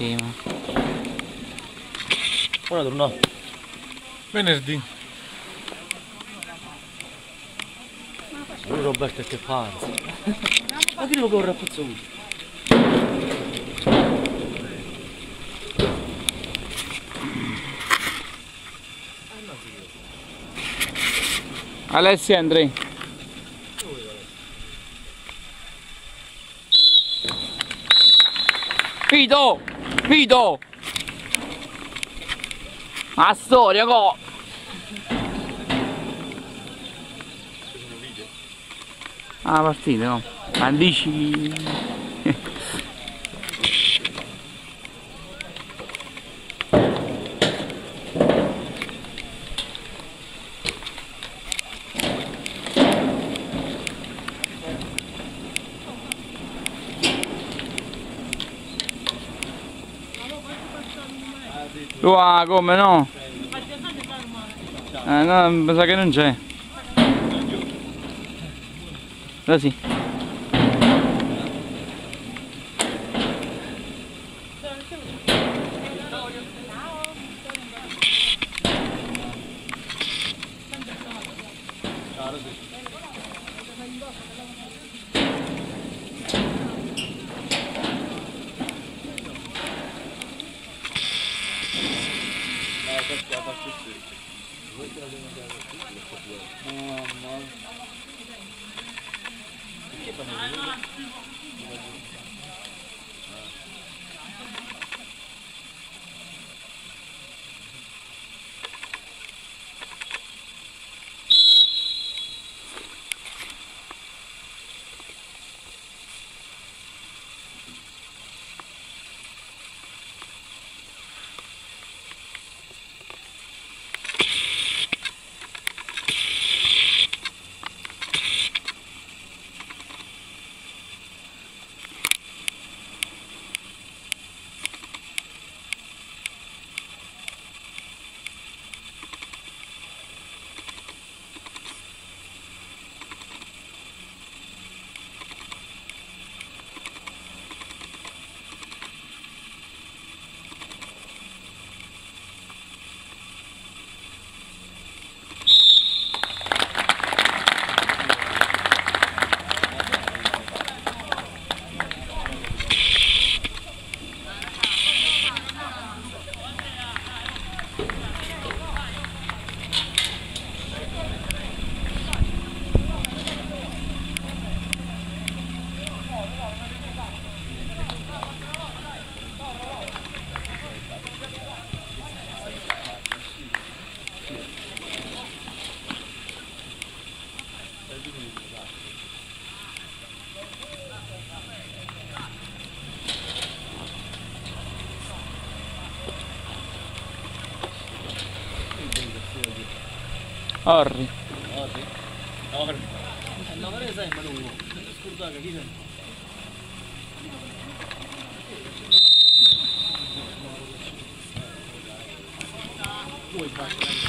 Sì, ma... Ora torno. Venerdì. Roberto è che pazzo. Ma che devo correre a pazzo così? Alessia Andrei. Vito! Vito! La storia, co! Ah, partita, no? Andici... Ah, come no? No, mi sa che non c'è. Da sì. Orri. Orri? Orri. No, ma ne sai, ma non scordate chi sei? Vuoi fare?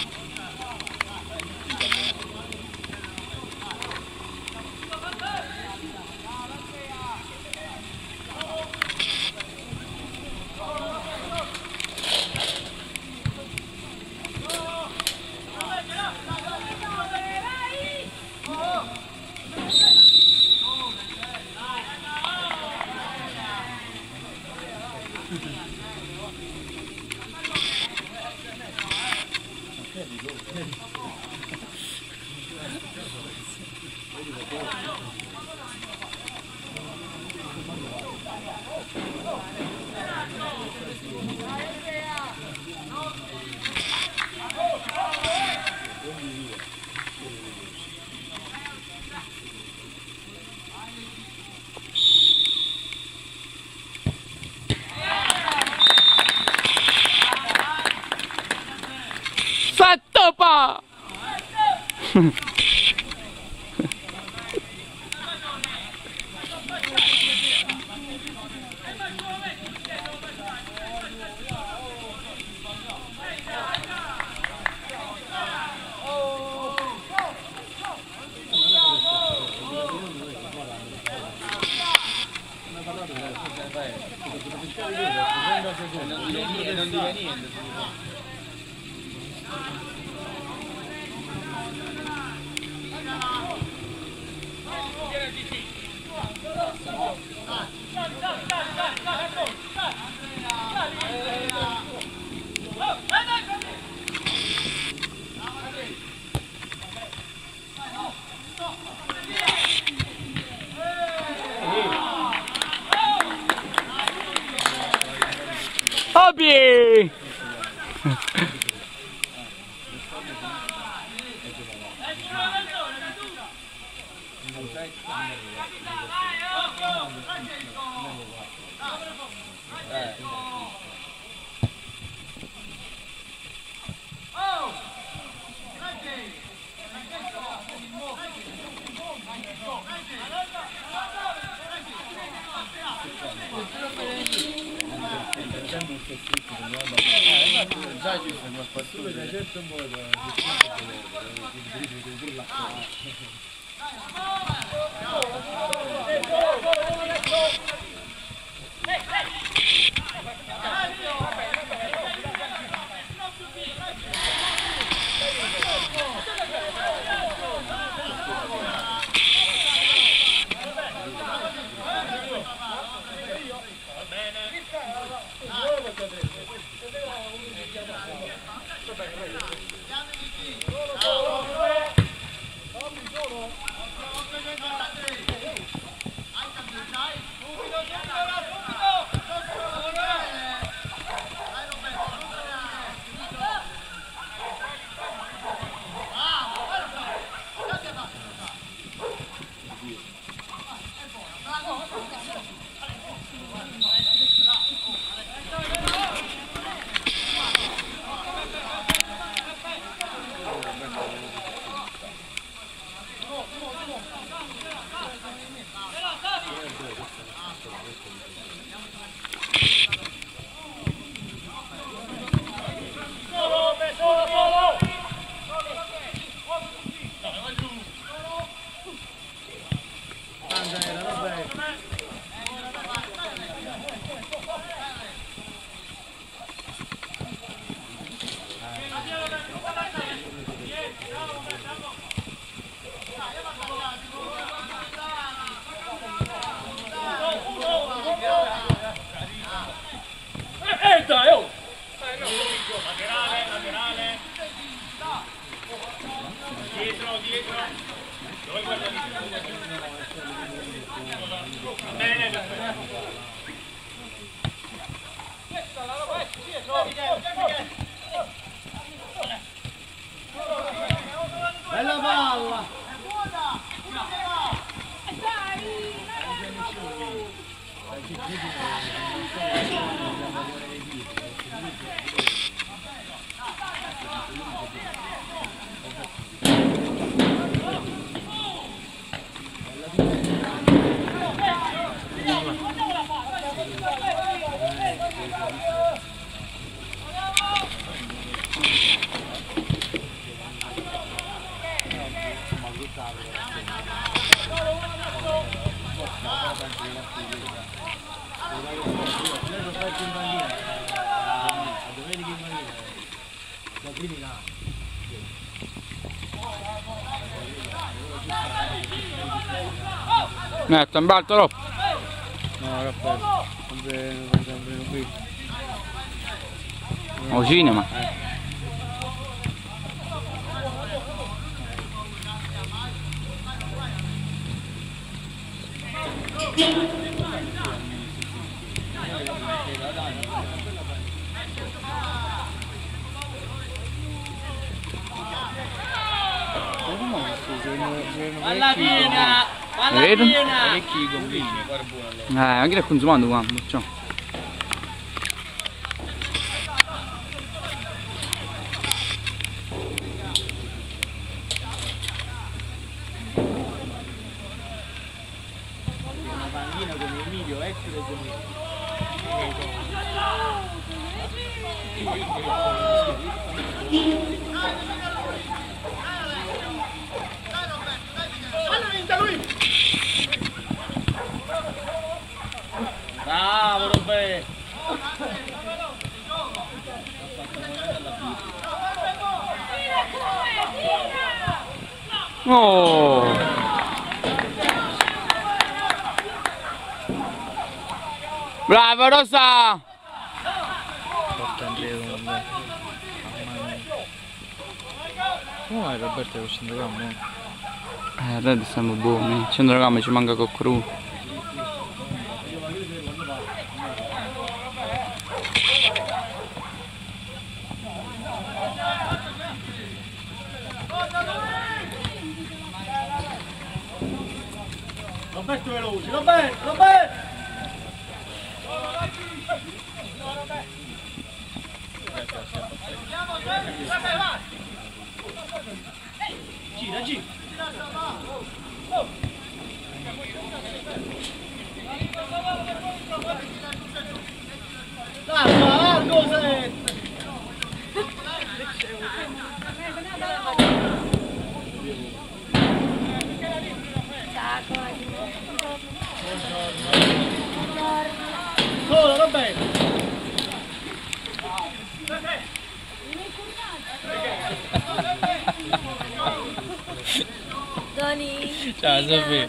Sattopa! Non dire niente. Obi! Già ci sono una spazzatura da certo modo. Bella palla! Sta in balto troppo. No, Raffaele, sempre qui. Al cinema. Alla piena! Alla Vedo? piena! Parecchi gombini, guarda buono. Anche da consumando qua, ciao. Una panchina come Emilio, essere come... Bravo Roberto! Oh! Bravo Rosa! Forte Andrea comunque. Come Roberto è il centrocampo? Red siamo buoni. Centrocampo ci manca Coccru. Roberto veloce, Roberto, Roberto! Gira, gira! Largo, Sette! Solo, Roberto! Doni. Ciao Sofì.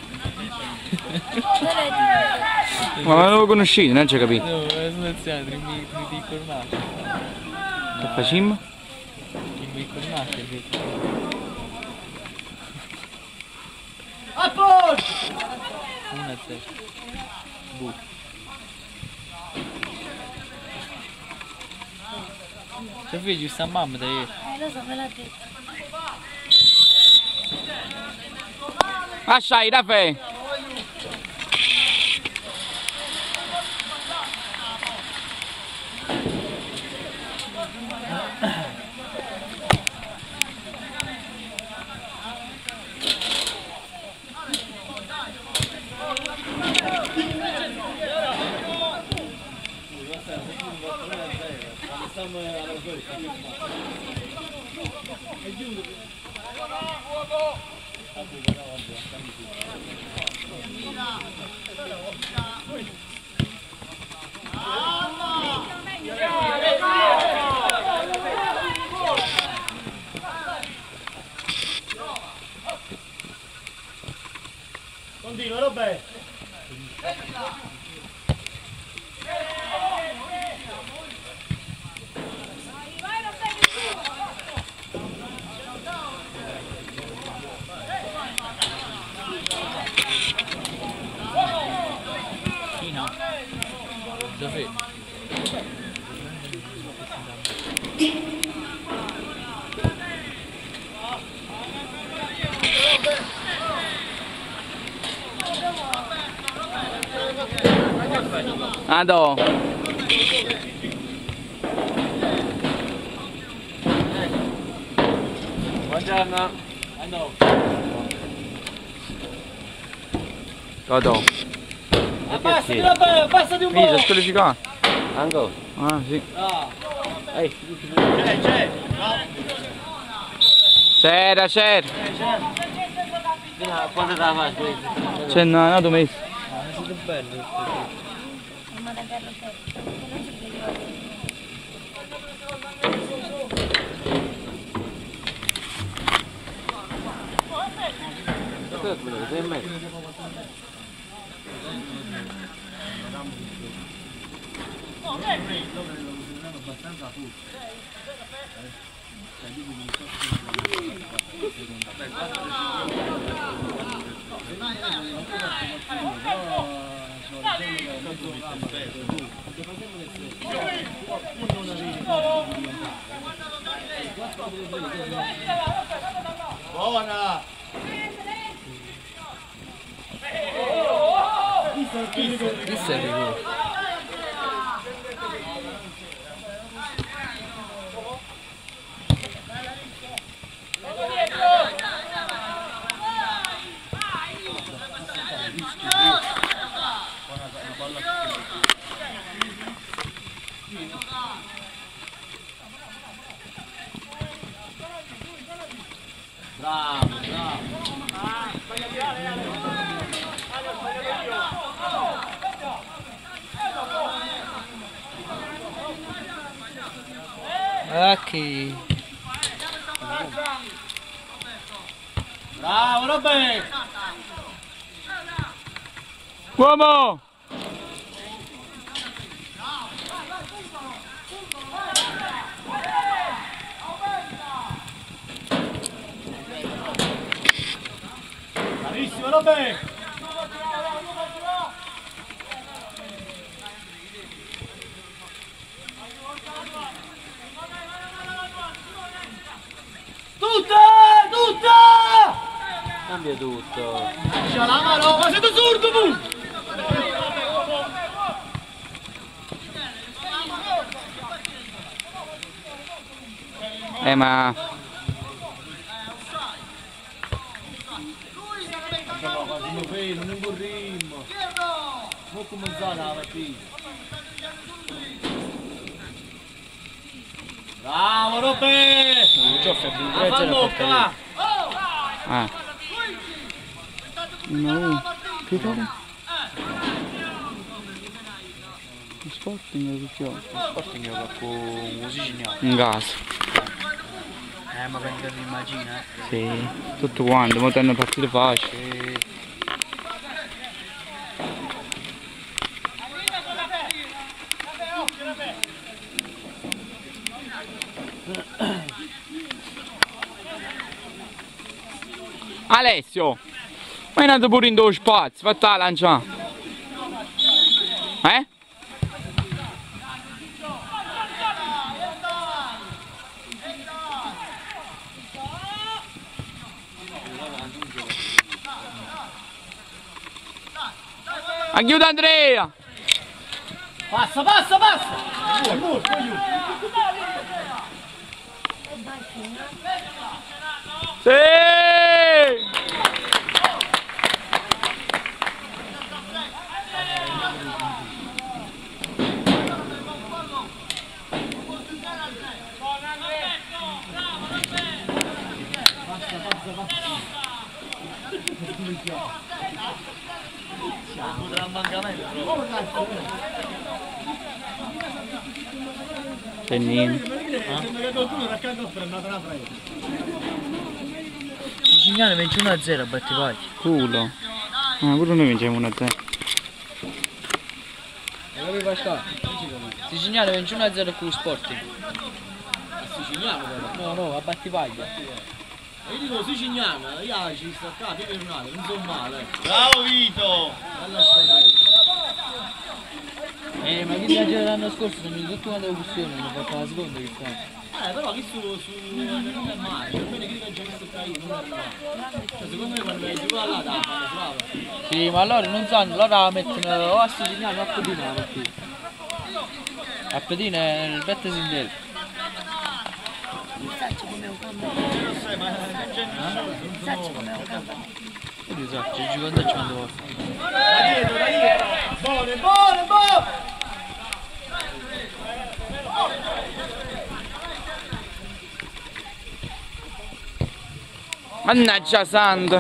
Ma non lo conosci, non ci capito. No, è situazione, mi ricordato. Che facciamo? Mi ricordato, A posto! 1-0. Bu. Sofì, giusto a mamma da ieri. Lo so, me l'ha detto. Lasciai, Raffaele! Continua, Roberto! Chi no? Sofì. Ado! Buongiorno! Andiamo! Godo. Abbassati, Roberto! Abbassati un Vieni, po'! sei squalificato. Ancora? Ah, sì. No! C'è! No! C'era, c'era. Quanto te la fai questa? C'è una domenica. Ma è stato bello. Mamma da Carlo Ferro. Non si ricorda. Sei in mezzo? Buona! Chi sei rigore? Bravo, bravo! Ok. Bravo, Robè! Uomo! Bravissimo, Robè! Tutta! Cambia tutto. Lascia la mano, ma siete sordo tu! Ma... Non corrimmo. Non cominciare la partita. Bravo Robè! La fa bocca! No, che fare? Sporting che c'ho? Sporting gioca con musicina. Un gas. Ma che mi immagina. Sì, tutto quanto, ma hanno partite facili. Alessio, ma è nato pure in due spazi, fatti la lancia. Aiuta Andrea! Passa, passa, passa! Molto, aiuto! Sì! C'è niente. Sembra che qualcuno era accanto a prendere una presa. Signale 21-0 a Battipaglia. Culo. Pure noi vinciamo 1-0. Dove vai a stare? Si segnala 21-0 con Sporting. Siciliano però. No, a Battipaglia. Io dico siciliano, io ci sto qua, ti fermate, non sono male. Bravo Vito! Bella storia. Ma chi viaggia l'anno scorso sono in tutta una discussione, hanno fatto la seconda che stanno. Però che non è male, per me che già visto qua io non è male. Cioè secondo me quando vai giù là da bravo. Sì, ma allora non sanno, loro la mettono o a Sicigliano o a Pedina la partita. A Pedina è il Bette Sindel. Sacci come un campo. Sacci come un campo. Io so, ci gioco da quando vuoi. Da dietro! Buone, buone, buone! Mannaggia santo!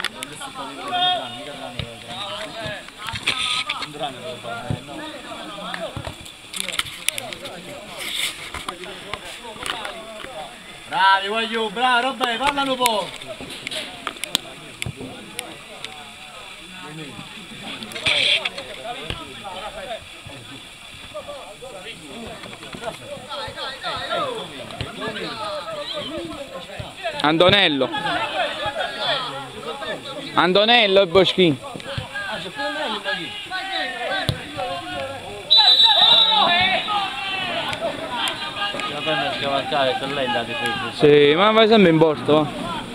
Bravi, voglio, bravo, Robè, parlano un po'! Antonello! Antonello e Boschini! C'è pure Andrea da lì! La penna scavalcare per lei la difesa. Sì, ma vai sempre in porto, va.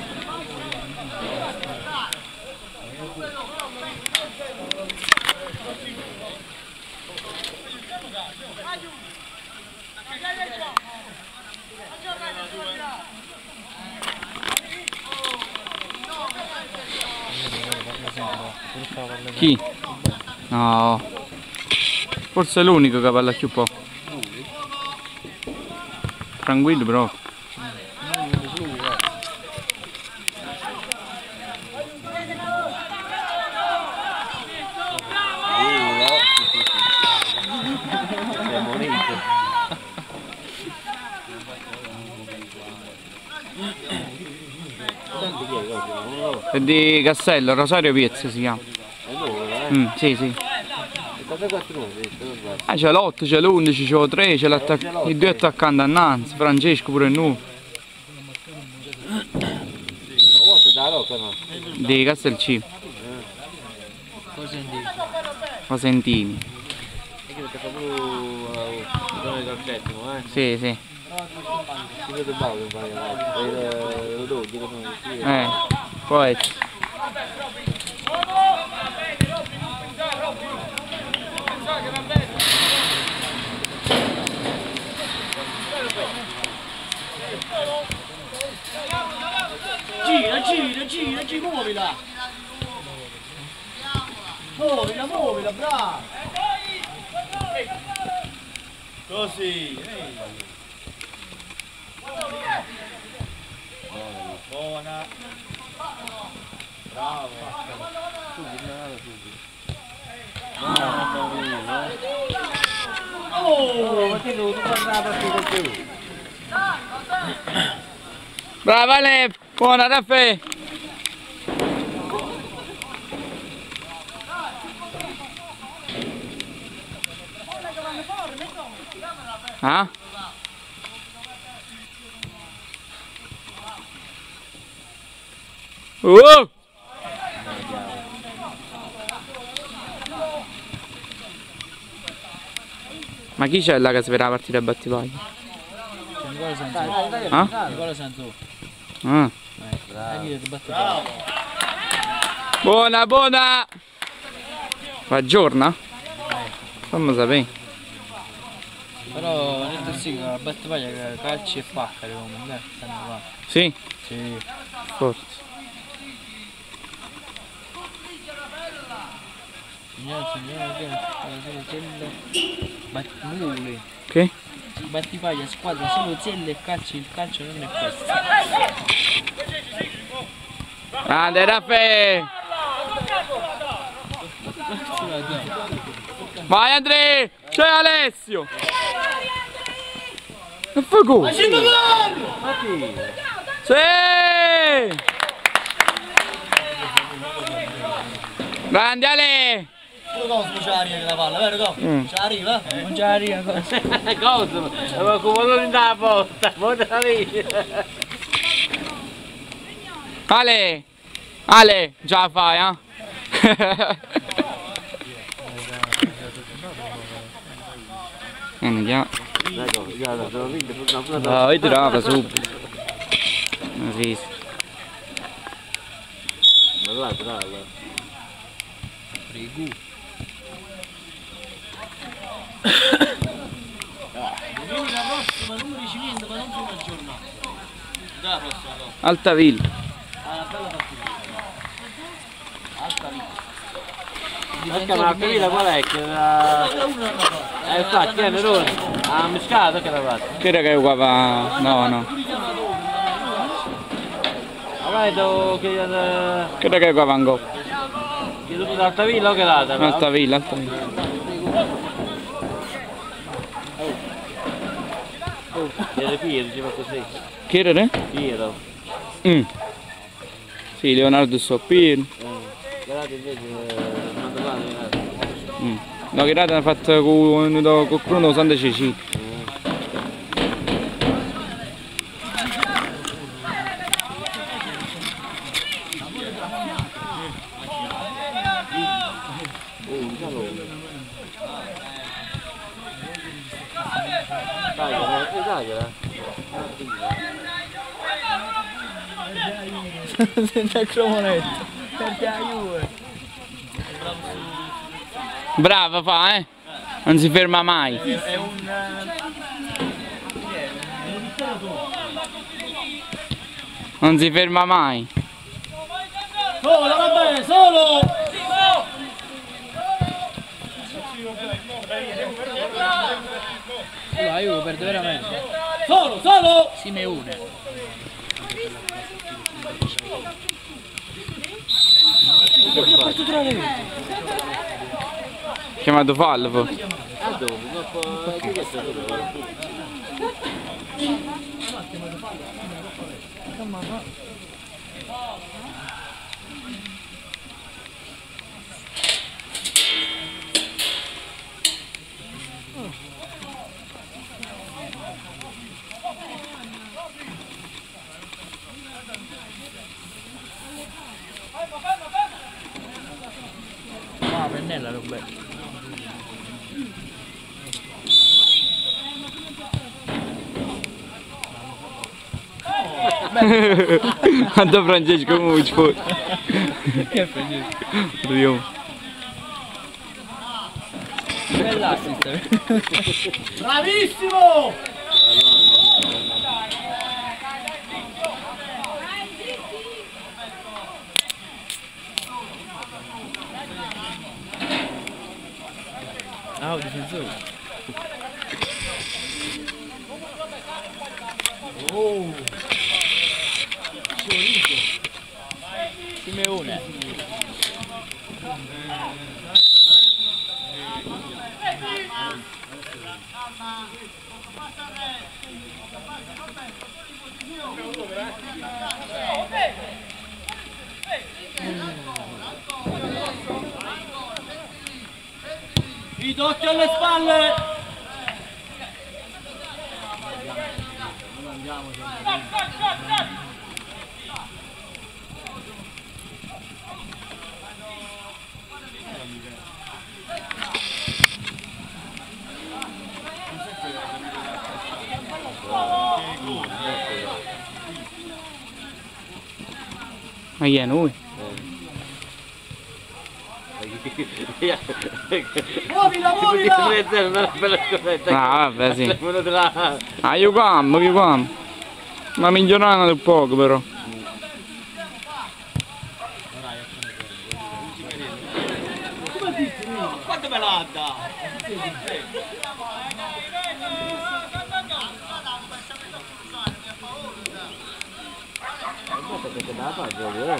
Chi? No. Forse è l'unico che parla più poco. Tranquillo però. È di Castello, Rosario Piezza si chiama. È nuovo, Sì, sì. Quante 4 numeri? C'è l'8, c'è l'11, c'è l'3, c'è i due attaccanti annanzi, Francesco pure nuovo. Da Rocca no? Di Castelci. Cosentini. E che ti fa pure il settimo, Sì, sì. Si vede bravo che vai lo doggi che non Poi. Gira, muovila! Muovila, bravo! Così! Buona! Bravo! Oh! Ma ti devo guardare per più! Brava Ale! Buona Raffaele! Ah? Ma chi c'è là che si vede la partita a battipaglia? Nicola Santo. Ah? Nicola Santo. Ah. Buona, buona! Va giorna? Fammi sapere. Però nel sì, la battaglia calci e pacca devo mandare, stanno qua. Sì? Sì. Forse. Battipaglia. Che? Battipaglia, squadra solo zelle e calci, il calcio non è questo. Grande Raffaele! Vai Andrea! C'è Alessio! E fa gol! Sì! Grande Ale! Cosa c'è arriva la palla, vero Go? C'è arriva? Non ci arriva cosa. Cosa? Ma come non andava a porta? Porta lì! Ale! Ale! Già la fai, eh? Andiamo. No, io tirava subito. Sì. Bravo. Prego. La prossima non dici niente, ma non sono aggiornato. La prossima no. Altavilla. Bella partita. Altavilla. Ma Altavilla qual è? Che la... infatti è Nerone. Ha miscato che l'ha fatto. Che era che qua? No. Ma vedo che... Che era che qua va in gol? Che tutto d'Altavilla o che l'ha? Altavilla. Era Piero, diceva così. Che era? Piero. Sì, Leonardo Soppino. Guardate invece, quando va Leonardo. No, che rata hanno fatto con Bruno Santa Cecilia. Tagliala. Senza cromonetto. Perché aiuto. Brava fa, Non si ferma mai. È un... Non si ferma mai. Solo, va bene, solo! Aiuto, perde veramente. Solo! Simeone. Chiamato fallo forse. Ah, dove? Che è stato? Guarda Francesco come ci fosse. Che è Francesco? Rio. Bell'assist. Bravissimo! Ah, o difensore. Oh! Simeone. Vito, occhio alle spalle! Non andiamo Ma chi è noi? Muovila, muovila! Una bella scorretta. Ah vabbè sì. Venuto là. Ah io cambio. Ma migliorano del poco però. Quanto me l'ha dato? Perché da faccio,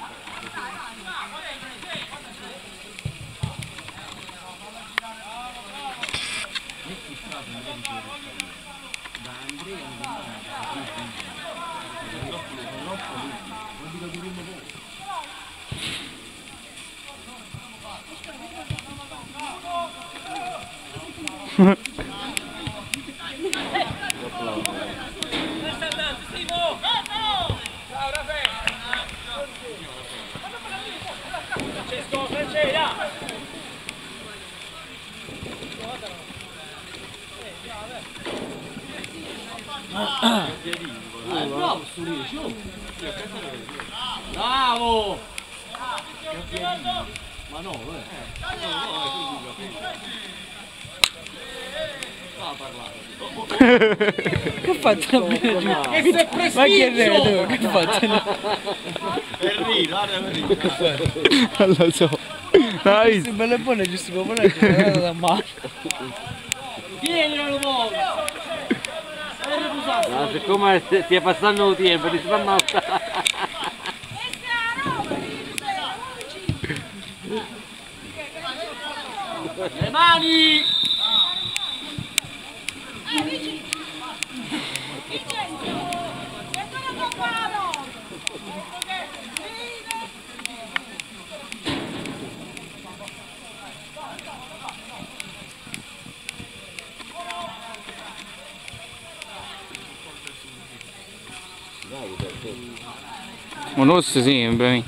Bravo sto Rici, oh! Bravo! Ma no, Stava parlando. Che fatto? E si è preciso! Ma che vedo? Che fatto? Per ridere, Non lo so. Dai. Se belle buone giusto popolare è da male. Tienilo lo muovo! no, siccome stia passando il tempo, ti fa male. Le mani! Un rosso sempre.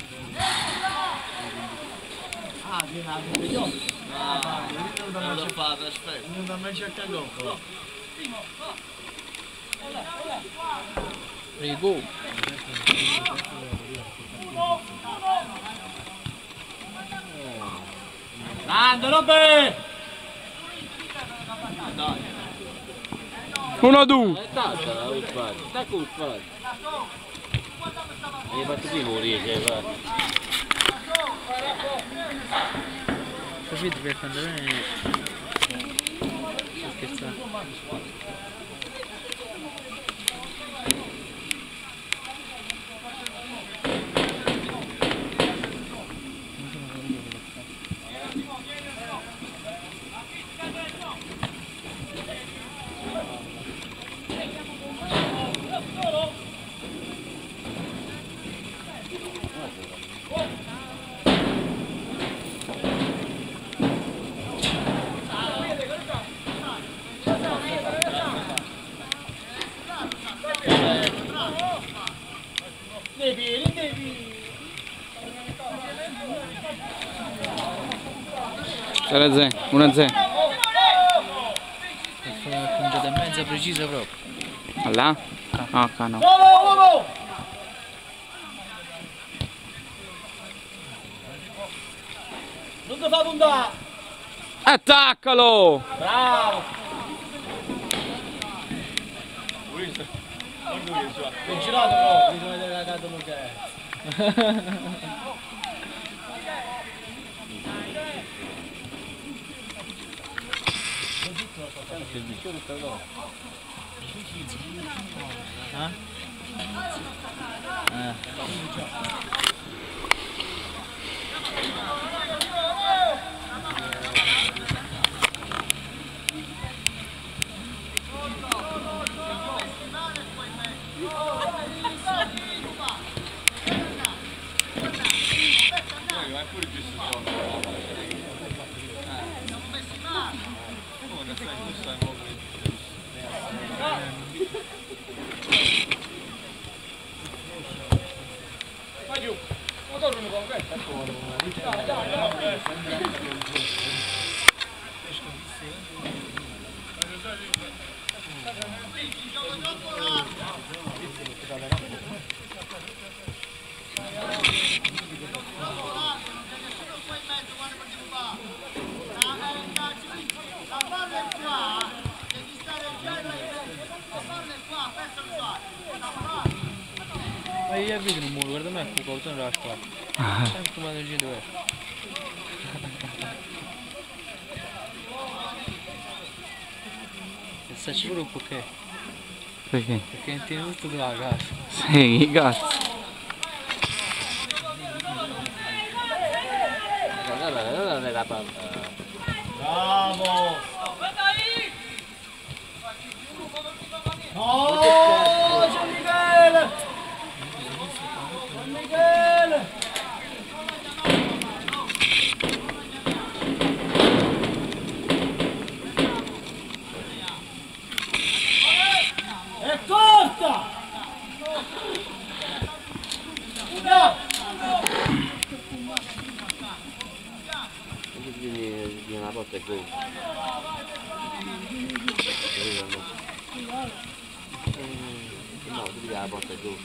Non l'ho fatto, aspetta. Non da mai cercare l'occhio. Rigo. Grande, Robbe! Dai. 1-2. Sta col fatto. Mi fatto più morire, va. Capito per quando viene. Sto scherzando. Sarà 1-0. Puntata e mezza precisa proprio. Là? Ah, no. Uomo! Non ti fa puntare! Attaccalo! Bravo! È girato però, bisogna vedere la carta che è. Ma io vedo il muro, guarda me il cucco, non la scuola. Sempre come energia dove è. Pensaci pure un po' che. Perché? Perché non tiene tutto della casa. Sì, che cazzo. Non è la palla. Bravo! No, Gian Michele! Gian Michele! È corta! No! Di una botta e gol. No, di la botta e gol.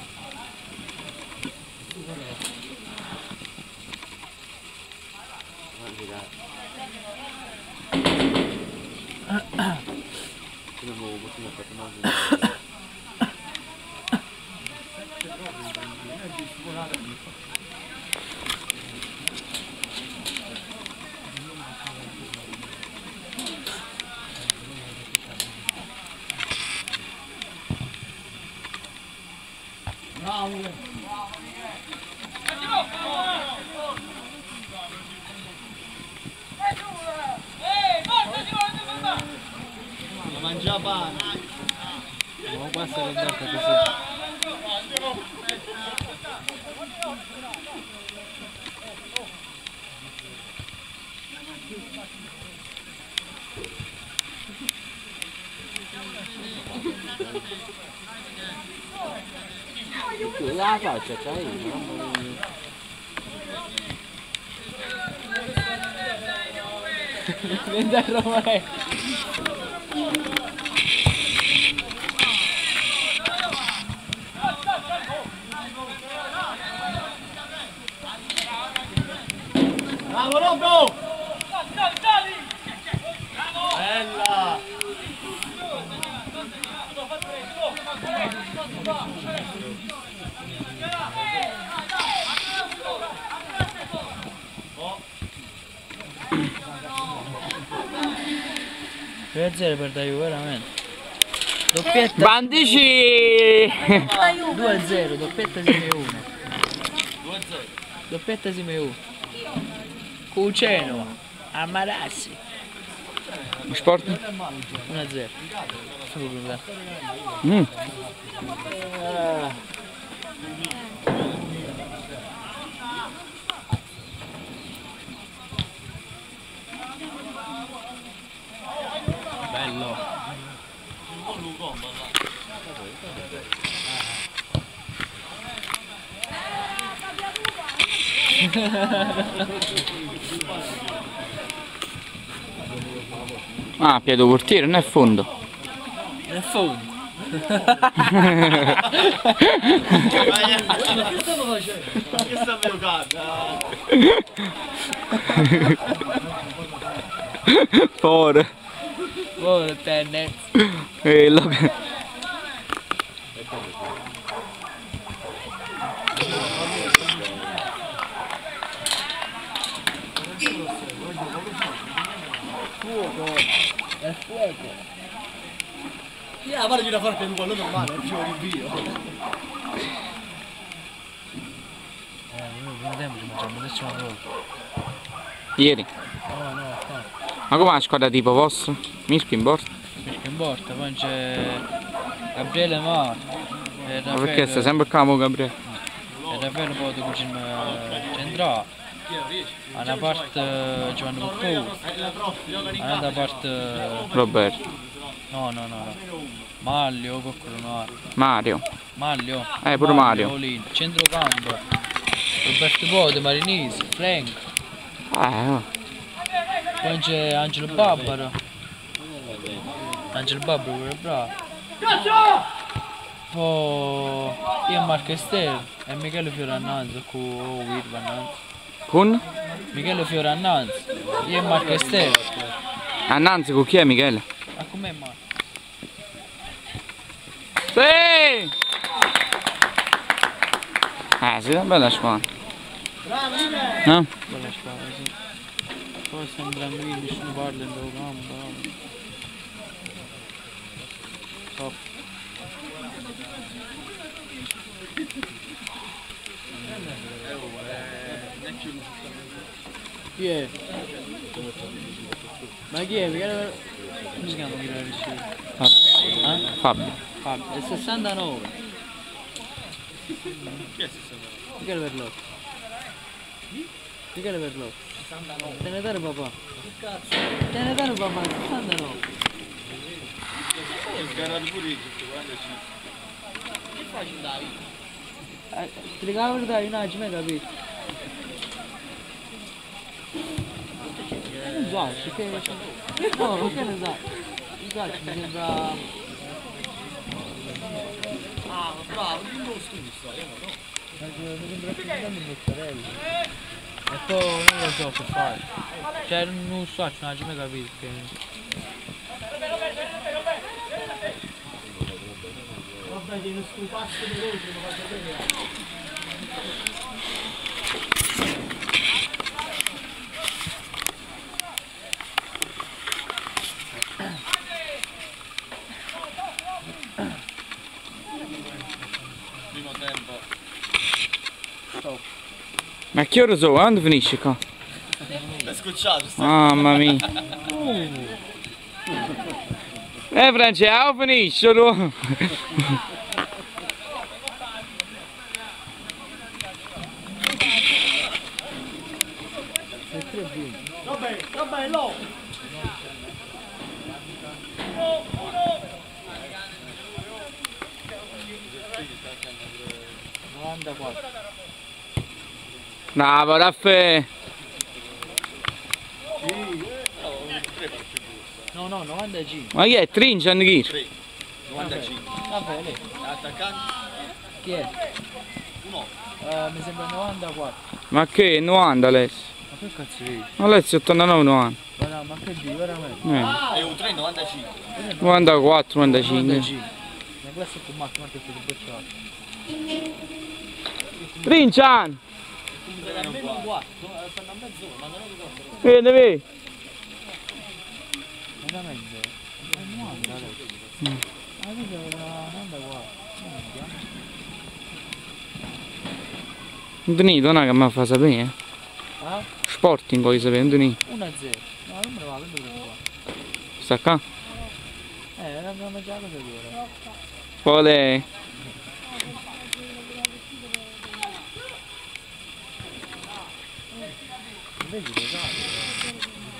La mangiava. Ma qua sta andando così. Tu la faccia, c'hai, mamma mia. Vieni da Roma. Bravo Robbo! Bella! Per 0 per la Juve, veramente. Doppietta. Bandici! 2-0, doppietta Simeone. 2-0. Doppietta Simeone. Cuceno. Amarassi. Sport? 1-0. Solo problema. Mm. Bello. Ah, piede portiere, non è fondo. Nel fondo. Che stiamo facendo? Che stiamo giocando? Fuori. Oh, tennis. Quello che... Fuoco. È fuoco. Yeah, guarda di una parte un quello normale, non ci vuole rinvio. Non tempo ci mangiamo, adesso una volta. Ieri. No, no, qua. Ma come la squadra tipo vostra? Misco in borsa? Perché in porta, poi c'è Gabriele Marco. E Ma perché sta sempre a capo Gabriele? E Raffaele poi dopo centrale. A una parte Giovanni Coccou. A un'altra parte... Roberto. No. Maglio, Coccolo Mario. Maglio. Pure Mario. Olin. Centrocampo. Roberto Bode, Marinisi, Frank. Oh. Poi c'è Angelo Babbaro. Angelo Babbaro pure bravo. Poi io Marco Ester e Michele Fiorannanzi con Wirvananzi. Con? Michele Fiorannanzi. Io e Marco Ester. Annanzi con chi è Michele? Ma com'è Marco? Sì! Sì, una bella squadra. No? Bella squadra, sì. Poi stiamo tranquilli, nessuno parla in loro campo. Top. Chi è? Ma chi è? Come si chiama chi l'ha ricevuto? Fabio. Fabio, è 69. Michele Verlotti. Michele Verlotti. Te ne dare papà. Te ne dare papà, 69. Ti dico la verità, io non ci mai capito. Non so, che... No, che ne so. Mi sembra... Ah, bravo, non lo studi storia, no? Mi sembra più grande di mozzarella. E poi non lo so che fare. Cioè non so, non ci mai capito che... Vabbè, devi scoparsi di lui, non va bene. Primo tempo. Stop. Ma che ore sono? Quando finisce qua? L'hai scocciato, Mamma mia. Francesco, finisce tu. Vabbè, lo! Bravo Raffaele. No, 95. Ma chi è? Trincia Anghir? 95. Vabbè, lei. Attaccante? Chi è? Uno. Mi sembra 94. Ma che? 90 Alessio. Ma che cazzo vedi? Alessio 89 90. Guarda, ma che di veramente? È un 3, 95. 94 95. 95. La classe con Marco, Marco è stato bocciato. Trincian! Almeno un 4, stanno a mezz'ora, ma non è un 4. Vedi? Veramente? È 90 adesso. Ma vedi era 94. Non tenete, non è che mi fa sapere. Ah? Sporting voglio sapere, non tenete. 1-0. No, non me lo va, non me lo va. Sta qua? Abbiamo già la cosa dura. Poi Vedi che esatto.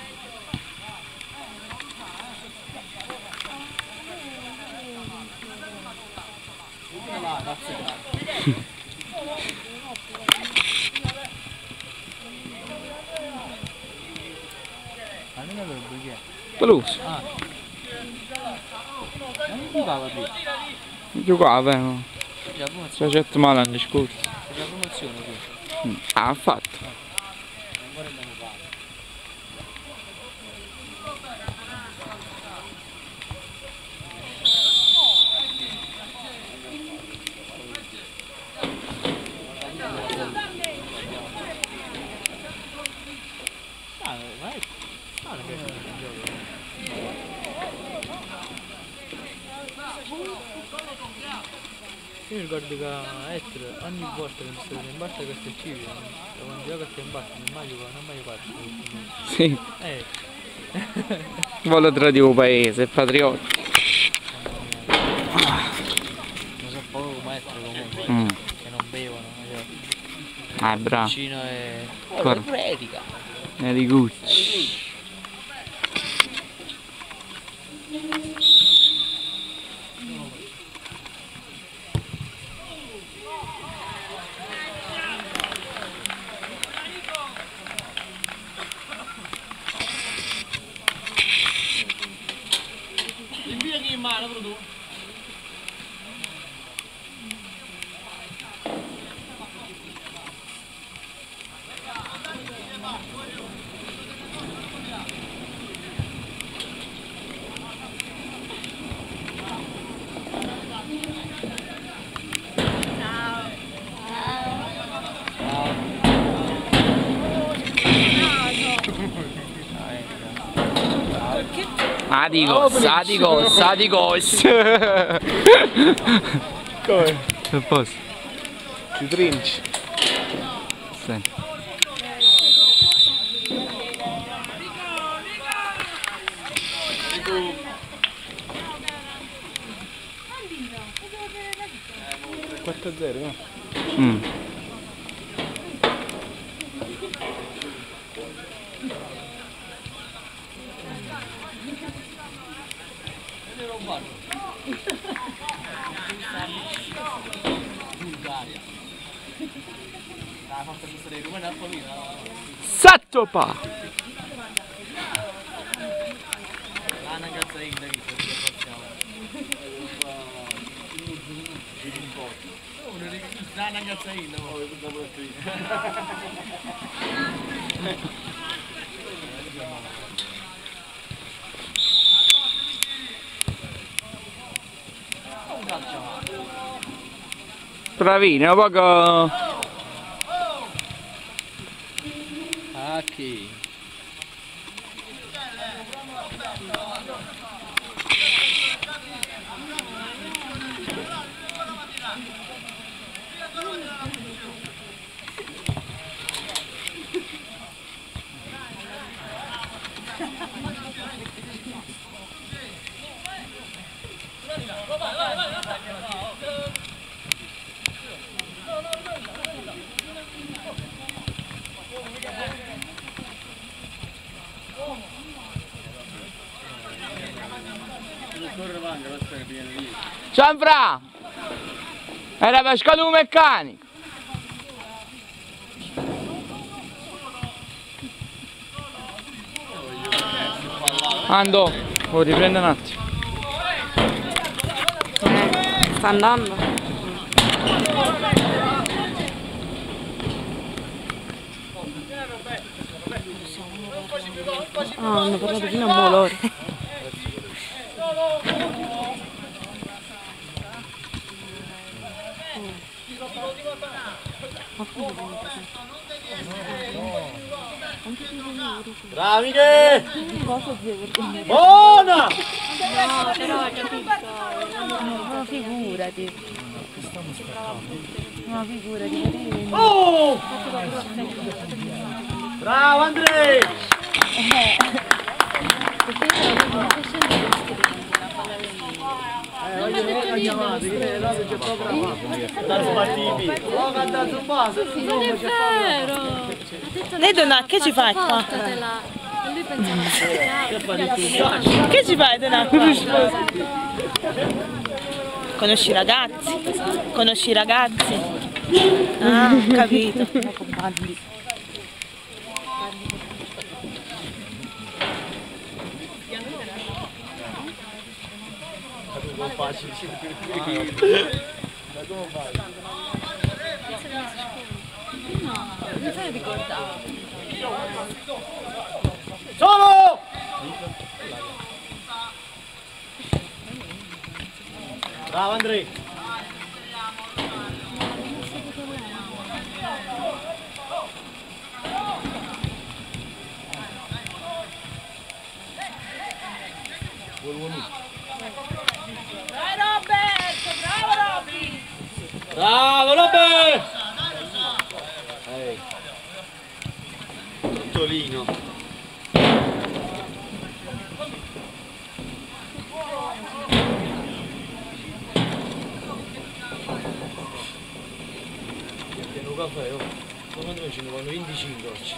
Almeno per il bugie. Peluso. Ah. Non giocava qui. Giocava, no? Già promozione. 6 settimane l'anno scorso. Già promozione qui. Ha fatto. Ancora andiamo qua. Io mi ricordo che a Ether ogni volta che mi stavo in barca questo è civile, quando gioco a te in barca non mai fatto. Sì. Voglio tradire paese, patriota. Non so poco come Ether comunque, che non bevono. Ah, bravo. Vicino e... Predica. È di Gucci. Invia in mano, tu. Adicos. Come? A posto. Ti trinci. Sì. Quattro 0, no? Sattopa! Bravino, poco... Aqui. Cianfra! Era pescato un meccanico! Ando, lo riprendo un attimo. Sta andando. Ah, hanno parlato fino a Bolore. Bravi che! Buona! No, però è capito. No, figurati. No, figurati. Oh! Bravo Andrea! Non è vero. Nedona, che ci fai qua? Portatela. Lui pensava Che ci fai, Nedona? Conosci i ragazzi? Conosci i ragazzi? Ah, ho capito. non se ne ricordava. Solo! Bravo Andrea! Dai Roberto, bravo Robby! Bravo, Robbe! Tolino. Pieno caffè, oh. Secondo me ce ne vanno 25 oggi.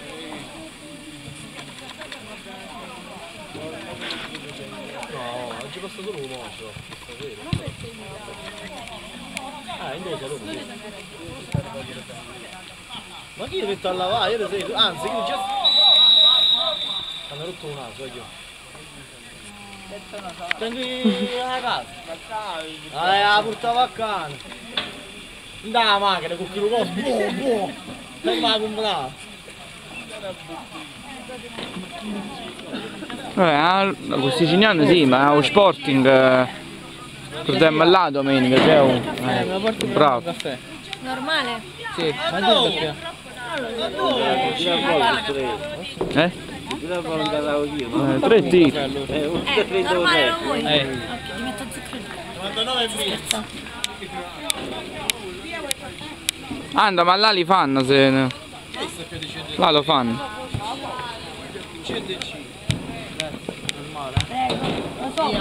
No, oggi passa solo un mocio, stasera. Ah, invece lo ma chi metto a lavare? Io sei... Anzi, io già... Hanno rotto un naso, io. Prendi la casa. La portava a cane. Non la macchina con chi lo costa. Buono. Non me la comprare. Con Siciliano sì, ma lo Sporting torniamo là domenica, c'è un bravo. Caffè. Normale? Sì, ma dove Eh? 3 tiri. Normale non vuoi? Eh. Ok, ti metto zucchero. 99,5. Anda, ma là li fanno se... Là lo fanno. Prego, lo so.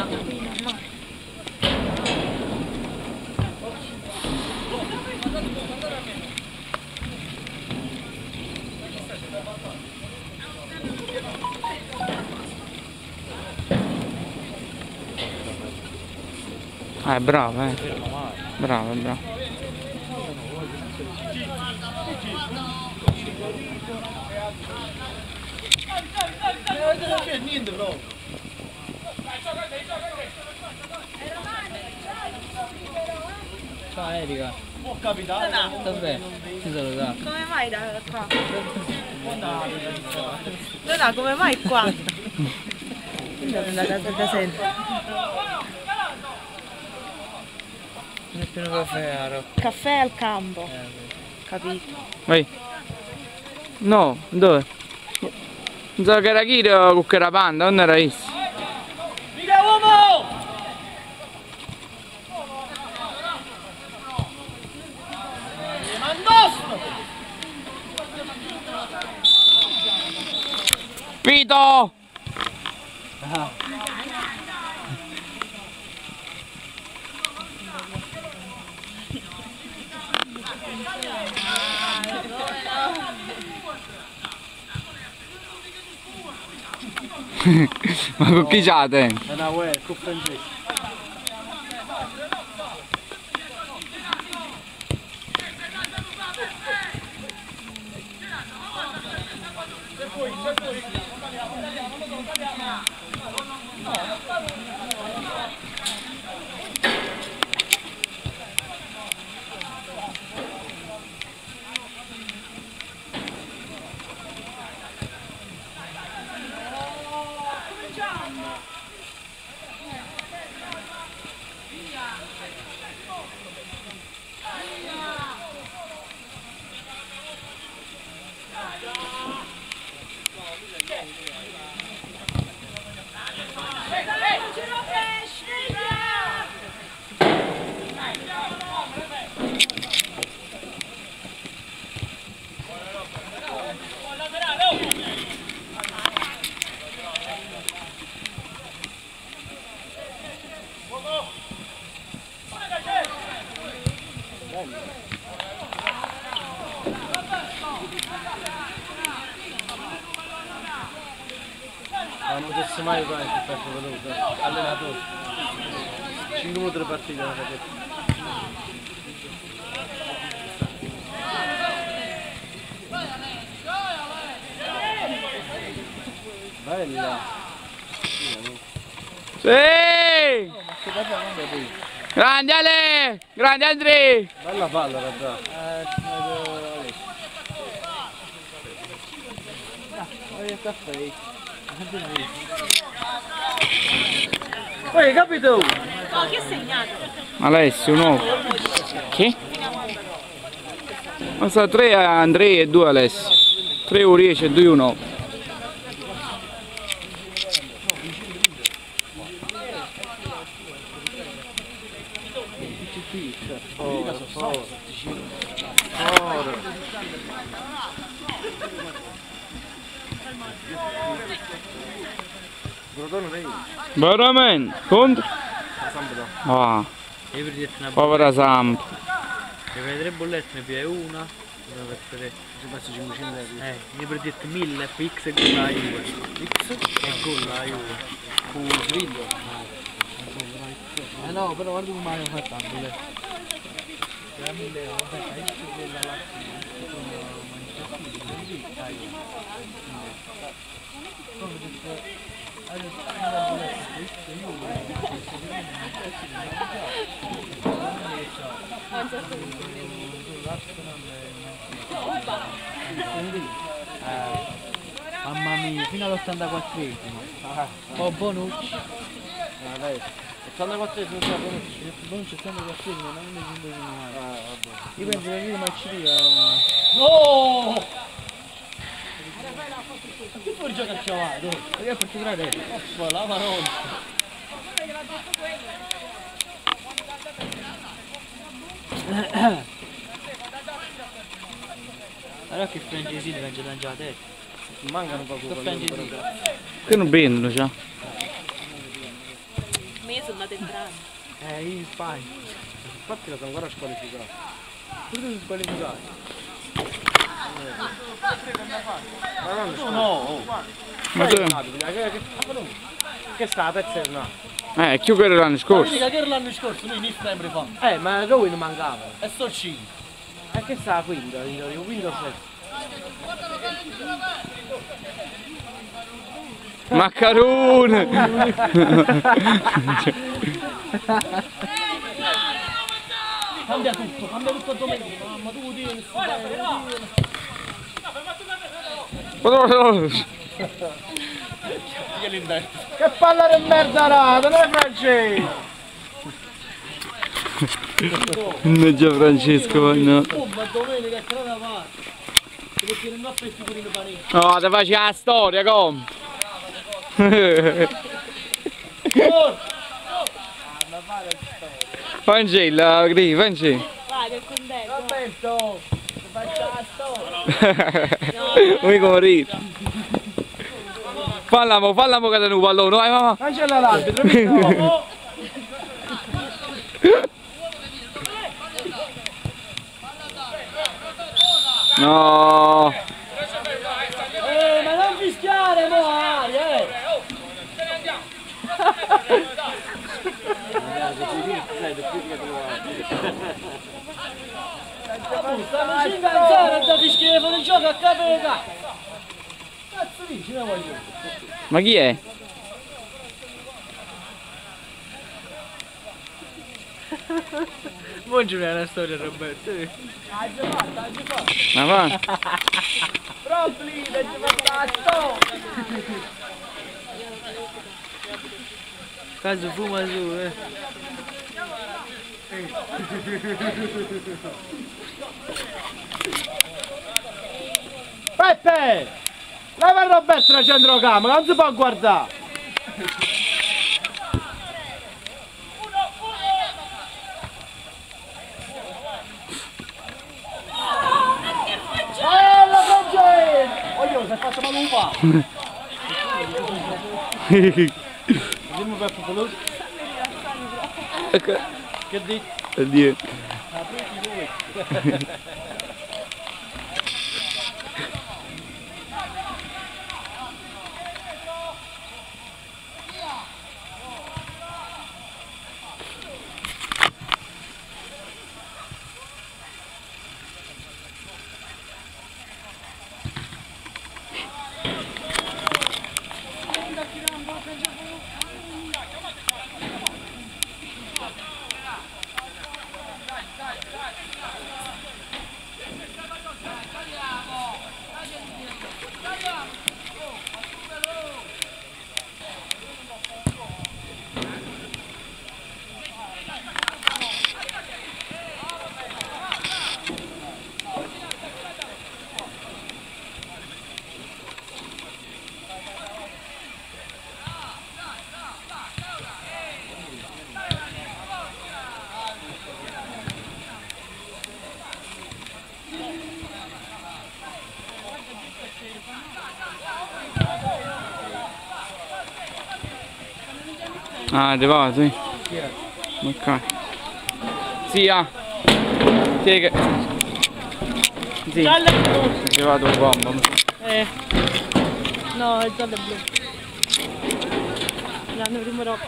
Bravo, bravo, bravo. Non c'è niente proprio. Ciao Erika. Può capitare. Vabbè, ti saluta. Come mai da qua? No, come mai qua? Andate da casa da sempre. Non è pieno caffè, Aro. Caffè al campo. Capito? Vai. No, dove? Non so che era chi con che era panda, non era isso. Mica uomo! Mandosto! Vito! Ma con chi c'ate? È una uè, con francese. Non potessi mai fare il perfetto veloce, allenatore. 5 minuti di partita la facetta. Bella! Sì! Grande Ale! Grande Andrea! Bella palla raga! Voglio il caffè. Poi capito? No, chi ha segnato? Alessio, nuovo. Chi? Ma sta 3 Andrea e 2 Alessio. 3 Uriece e 2 1. pizza. Veramente? Contro? Ah, Io per dirti una povera Samp. Devi vedere 3 bollette, ne più una. Dove per io per dirti 1000 per X e gol la Juve. X e gol la Juve. No, però guarda come mai ho fatto la bolletta. Era 1000 euro, vabbè, X e gol la Lazio. Mamma mia, fino all'84esimo. Oh, Bonucci. 84esimo c'è Bonucci. Bonucci 84esimo, non mi sembra male. Io penso che ma ci dica. No! Ma che fuori gioca a chiamato? Io faccio tirare. La maronna. Allora che francesini vengono già a testa. Mancano poco. Francesini. Che non vendono già? Ma io sono andata entrambi. In Spagna. Infatti la sono ancora squalificata. Tu sei squalificato. No! Ma tu... Che sta la pezza del naso? Chi quello l'anno scorso? Che era l'anno scorso, noi in sempre fa. Ma lui non mancava. E sto 5. Che sta la quinta? Io quinto sesto. Maccarone! Cambia tutto a domenica. Mamma tu tieni, che palla di merda rata, non è francese! Non è già Francesco, ma no. Oh, ma domenica è cronaca parte. Perché non ho preso pure il panino. No, te faccio la storia, com. Vangela, Gri, Vangela. Vai, che contento. Roberto, ti faccio la storia. Come morire. Falla mo che te ne pallone, vai mamma. Cancella l'arbitro, No. ma non fischiare, mo, Aria, Stanno 5 a 0 da fischiare fuori il gioco a capita. Cazzo dici, ne voglio. Ma chi è? Buongiorno è una storia Roberto. Hai già fatto. Ma va? Proprio, hai già fatto la storia. Caso fuma su, Peppe! Leva il Roberto nel centrocamera, non si può guardare! Bella Francesco! Oddio, si è fatto male un po'! Dimmi Peppe Peluso. Che dici? Addio. Ah, è arrivato, sì. Ok. Zia! Sì che... Sì, è arrivato un bombo. No, è giallo e blu. L'hanno primo rock.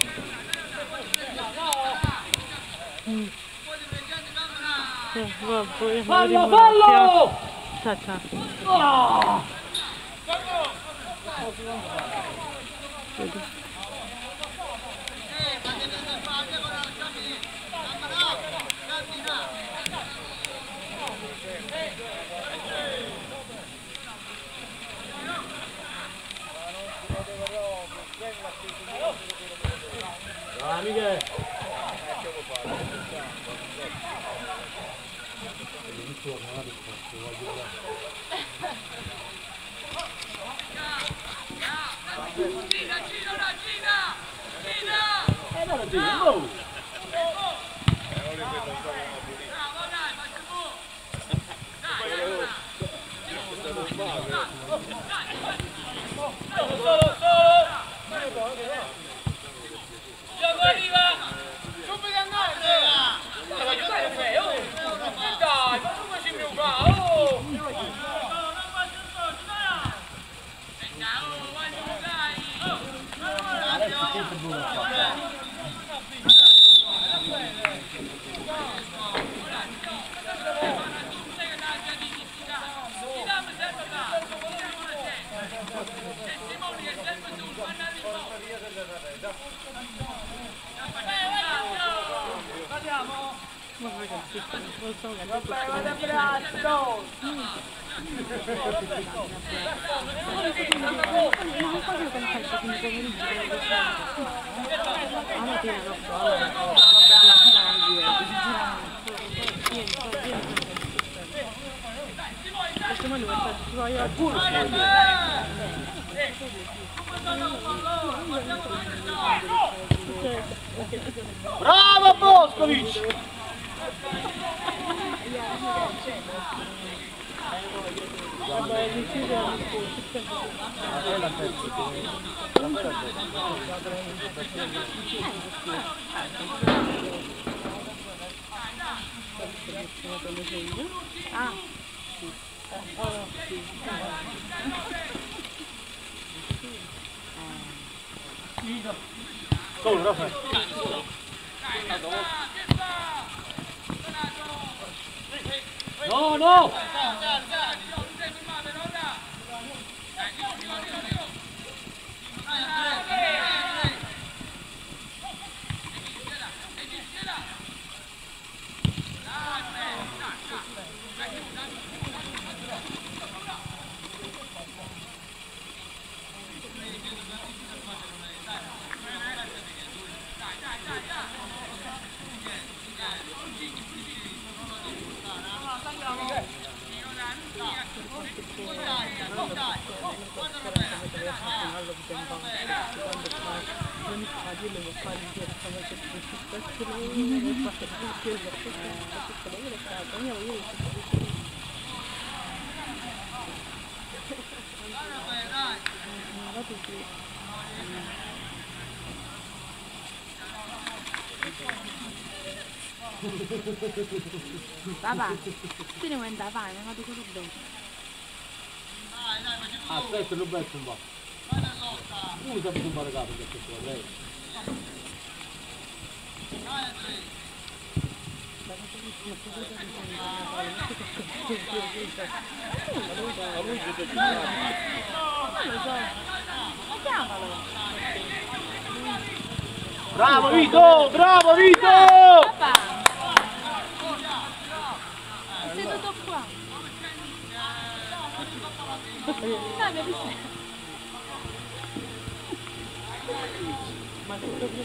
Fallo, fallo! Ciao, ciao. Amiche! Bravo Boskovic! Solo, Rafa. No, no! Papà, tu ne vuoi andare, vai, non vado con Roberto. Aspetta, Roberto un po'. Uno sapete un po' le capo perché qua, lei. Bravo Vito! Bravo Vito! Papà! Sei seduto qua. Dai, mi visto. Ma che proprio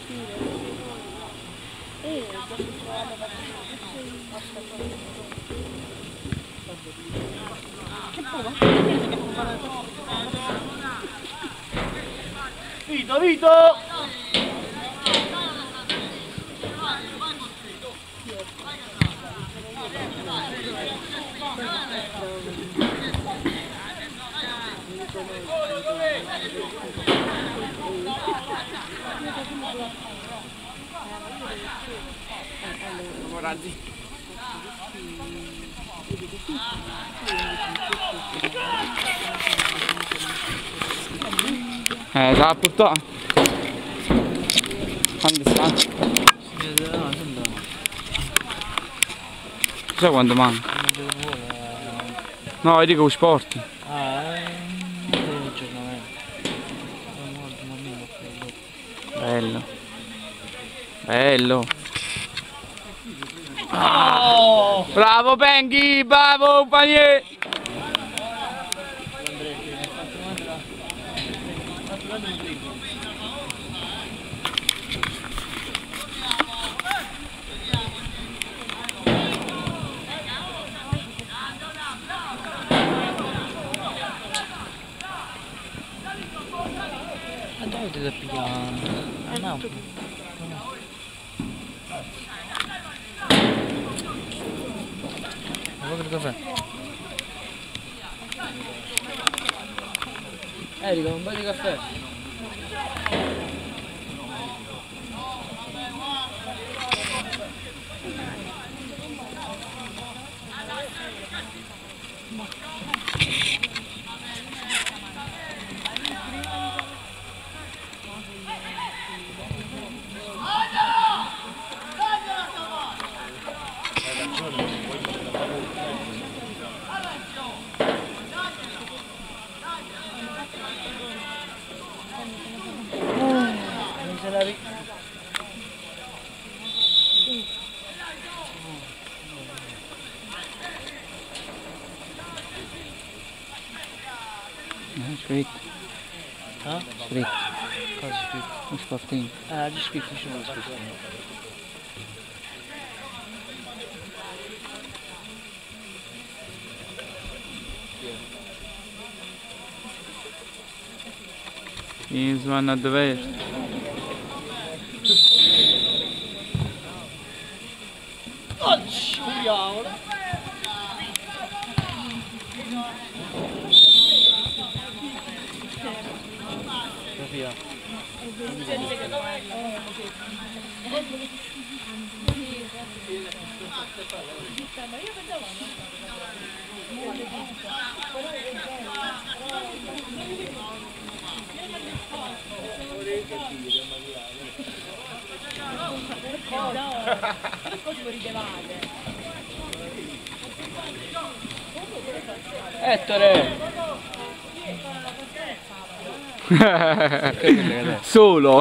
Vito, Vito! Te l'ha portato? Quando sta? Chissà quando manca? No, io dico sport. Bello. Bello. Oh! Bravo Penghi, bravo Panier! Dove ti pigliare? No. Ma che caffè? Erika, un bel di caffè. Scritto. Ah? Scritto. Cosa è scritto? Un sportino. Ah, di scritto, ci sono scritto. This one not the best. Sofia. Ettore! Solo.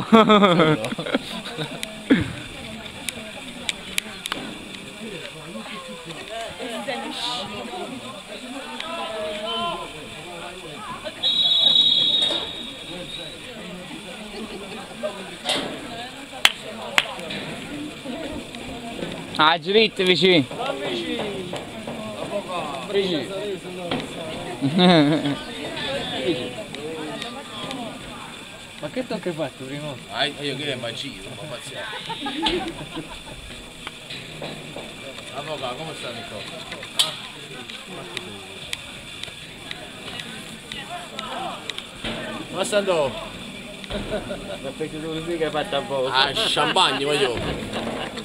Ah, dritte vicino. Ma che tocco hai fatto prima? Io che è magia, ma pazienza. Avvocato, come sta Nicola? Ma sta andando? Perché tu sì che hai fatto a poco. Ah, champagne voglio.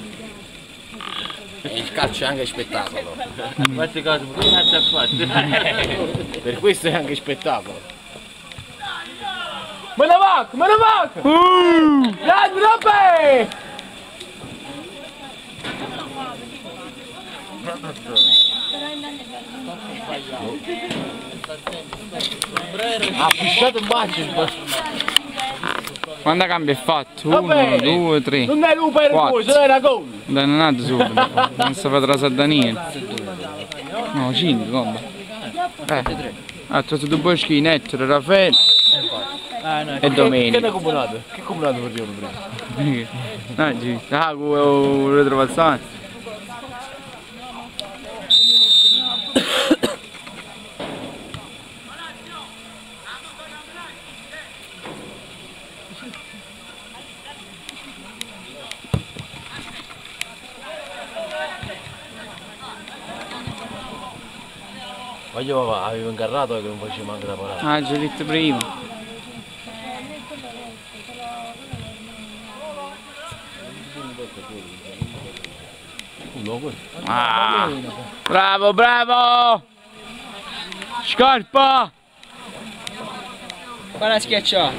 E il calcio è anche spettacolo. Queste cose, ma che cazzo hai fatto? Per questo è anche spettacolo. Manavac! Manavac! Dai, Broppe! Ha pushato un bacio. Quanta cambia è fatto? 1, 2, 3. Non è lupo per voi, se era gol! Dai, non è subito. Non si fa trasare da niente. No, 5 comba. Ha trovato due boschi in Ettore, Raffaele e Domenica. Che combinato? Che combinato facevano prima? No, giusto. Ah, con le trovazioni. Ma io avevo incarrato che non facevo manco la parata. Ah, già detto prima. Ah, bravo, bravo! Scarpa! Guarda schiacciato.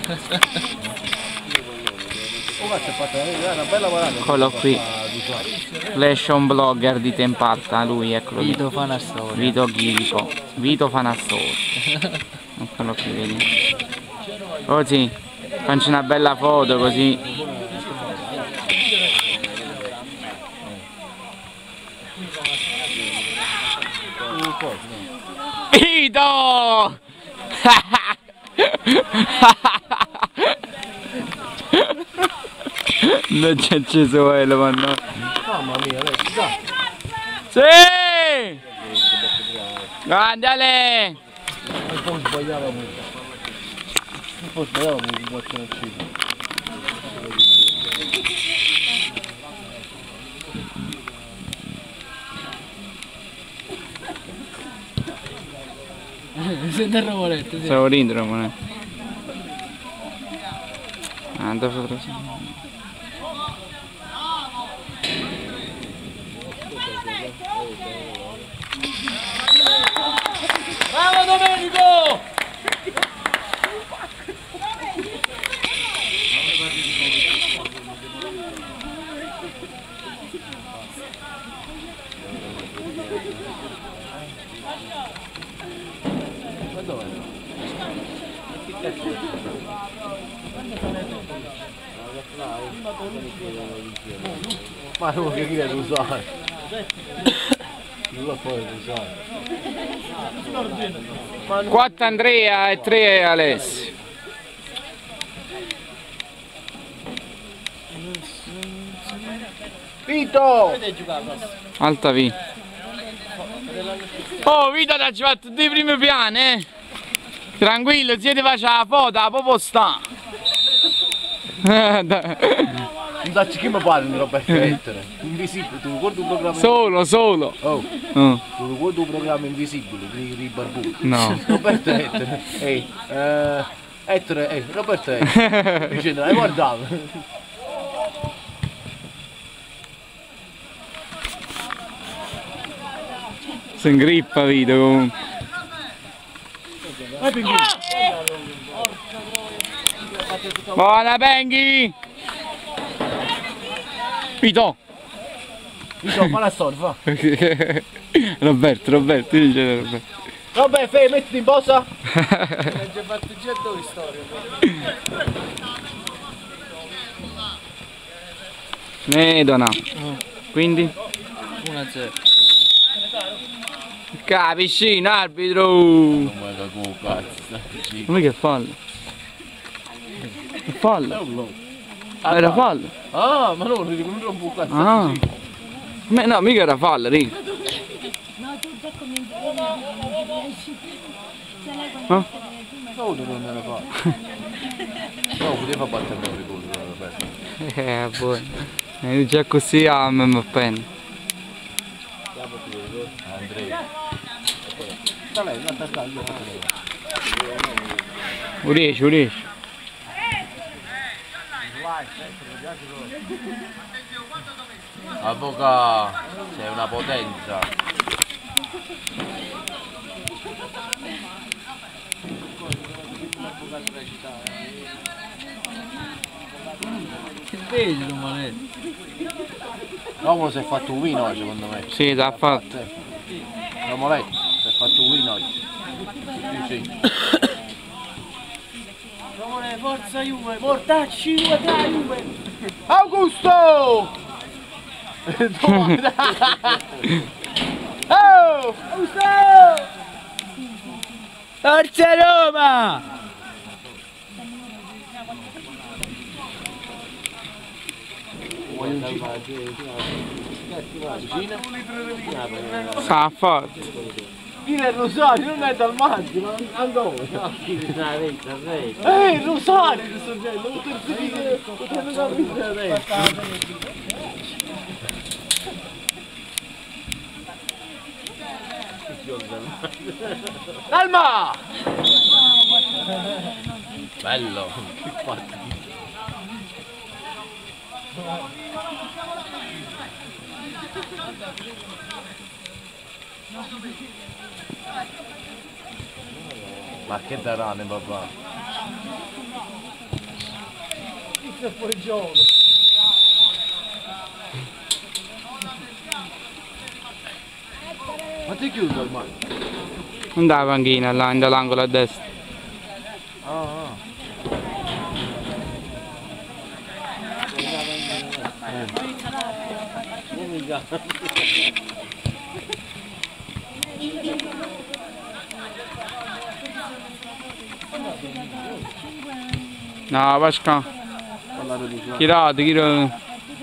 Eccolo qui. Fashion blogger di Tempalta, lui, eccolo lì. Vito fa una storia. Vito Ghirico. Vito fa una storia. Eccolo qui, vedi. Così. Faccio una bella foto così. Vito! Non c'è acceso quello, ma no. Mamma mia, lei si sa. Sì! Grande Ale! Un po' sbagliava molto. Un po' sbagliava molto, un po' acceso. Senti il romoletto, sì. Stavo ridendo, ma non è. Foto. Bravo Domenico! Ma non che chiede usare. Non lo puoi usare. 4 Andrea e 3 Alessio. Vito! Alta V. Oh, Vito ti ha fatto tutti i primi piani, eh? Tranquillo, zio ti faccia la foto, a proprio sta. Non so chi mi parla di Roberto Ettore. Invisibile, tu ricordi un programma? Solo. Oh, tu ricordi un programma invisibile di Barbuto? No. Roberto Ettore. Ehi, Ettore, Roberto Ettore. Dicendo, hai guardato? Si ingrippa Vito comunque. Buona Penghi! Vito! Vito, fa la storia, fa. Roberto, dice Roberto. Vabbè, Fei, mettiti in posa. Medona. Quindi? 1-0. Capisci, arbitro! Come che fallo? Che fallo? Era fallo? Ah, ma no, non rompo un cazzo. Ah. No, mica era fallo, riga. No, tu già cominci a Ah? No, non era fatto. No, poteva battere il gol, Roberto. Buono. Già così a me mi appena. Andrea. Sta lei, non sta io. Riesci. Avvocato, sei una potenza. Che bello Romoletto. L'uomo si è fatto un win oggi, secondo me. Sì, l'ha fatto. Romoletto, si è fatto un win oggi. Sì. Romole, forza Juve, mortacci Juve. Augusto! Oh! Augusto! Forza Roma! S'ha fatto. Il Rosario non è dal maggio, ma ancora. Rosario, il soggetto, potrebbe capire adesso. Calma! Bello, che fatto. Ma che darane papà? È fuori gioco. Ma ti chiudo ormai? Non dà la panchina là, dall'angolo a destra. Ah. No, Pasca. Tirate, tirate.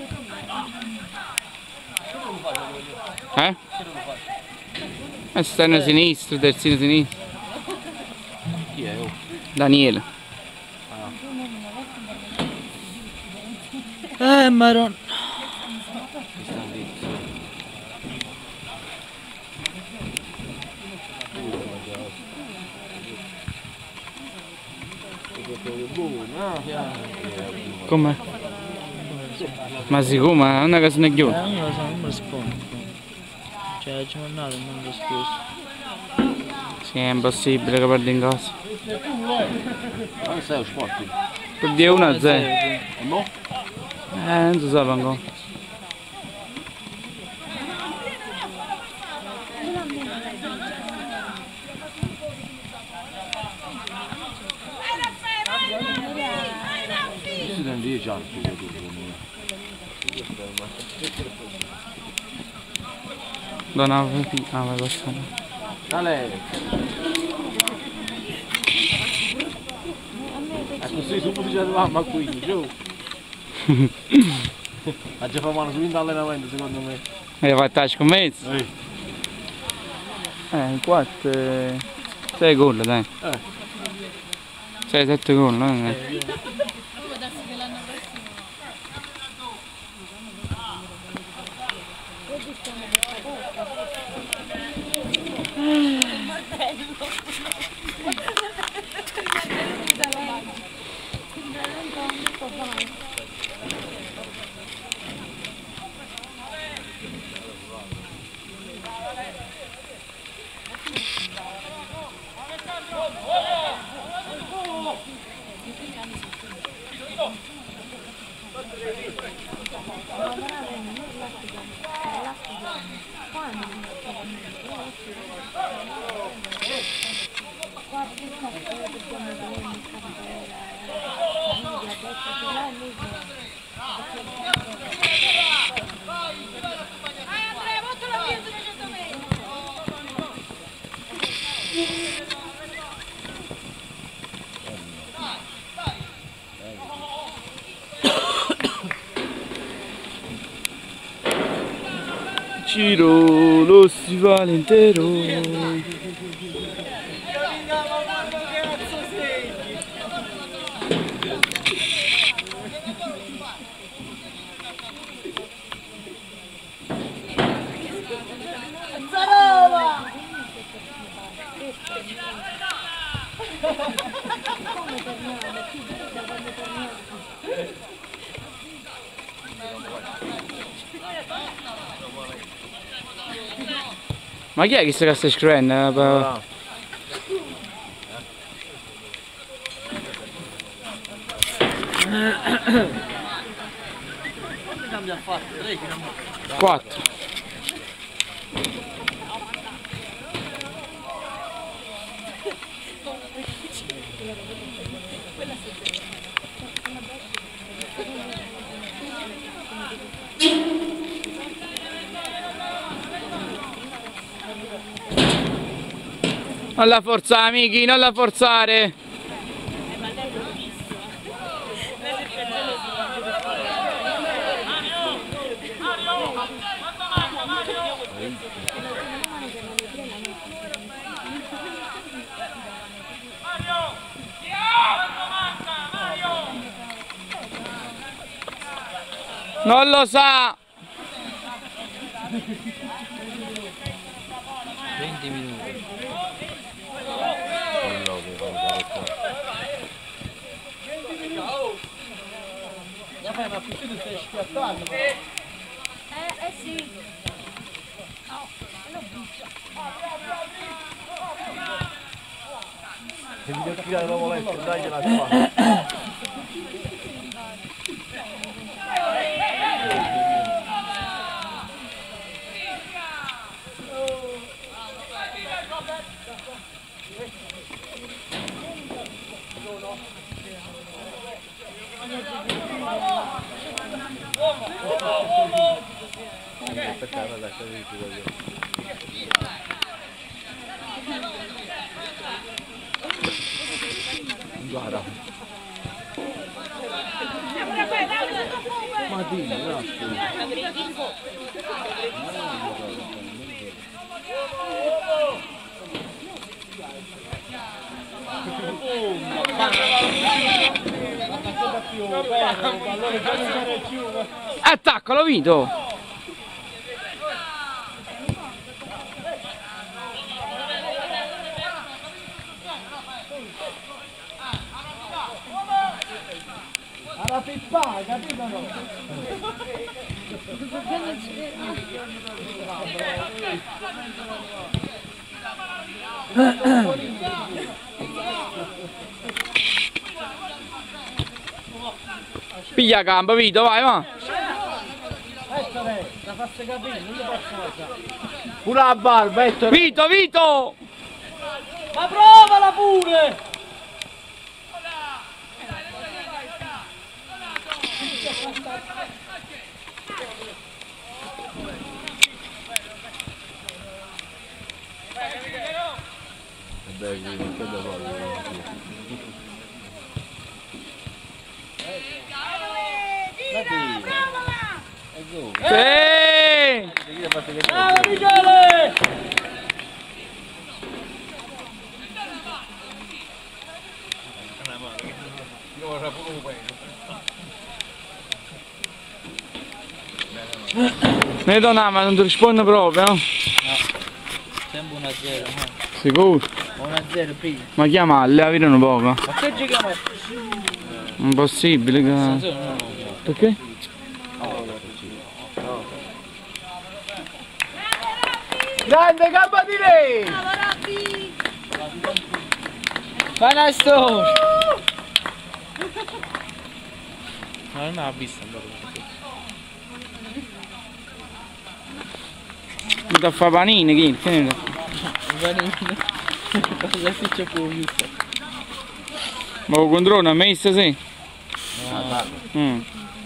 Esterno sinistro, terzino sinistro. Chi è? Oh? Daniele. Maron. Com'è? Ma sicuro, ma non è che se ne chiude. Non lo so, non mi rispondo. Cioè, la giornata non lo stesso. Sì, è impossibile che perdi in casa. Ma sei sport? Per dire 1-0. E mo? Non si sa ancora. Si danno 10 anni. Non avevo più. Ah, ma questo no. Dale! È così, subito ci arriviamo a 15, giù! Ha già fatto subito allenamento secondo me. Hai fatto la scommessa? 4... 6 gol, dai. 6-7 gol, Giro lo stivale intero. Ma chi è che sta scrivendo? Quanti ha fatto? 3? 4. Non la forzare, amici, non la forzare! Non lo sa! 20 minuti. ma più tu stai schiattando. Sì. Se mi devo tirare la voletta, dai la qua. Guarda. Ma dimmi, Attaccalo Vito! Alla pippa, capito no? Piglia gamba Vito, vai va! Ettore, la faccia capire, non ti posso. Pure la barba, Ettore. Vito, Vito! Ma provala pure! Sì! Bravo Michele! Ne do una, ma non ti risponde proprio, no? Sempre 1-0, Sicuro? 1-0 prima. Ma chiamarli, a vedere un poco. Ma che giochiamo? Impossibile che... Perché? Grande gamba di lei! Fai una storia! Ma non l'ha vista Mi da fare panini, chi? Che ne cosa si c'è pure visto? Ma lo controllo, ha messo sì? Mm.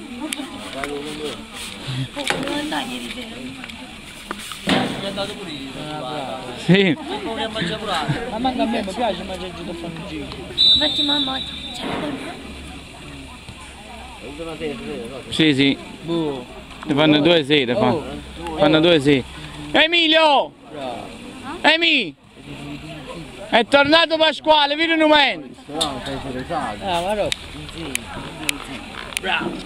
È andato pure io. Sì. Non mi mangia pure. Ma manca a me, mi piace mangiare giù da fare un giro. Infatti mamma, c'è Sì, sì. Boh. Ne fanno 2 sere, fanno 2 sere. Emilio! Emi! È tornato Pasquale, vieni un momento! Ah, ma no. Bravo.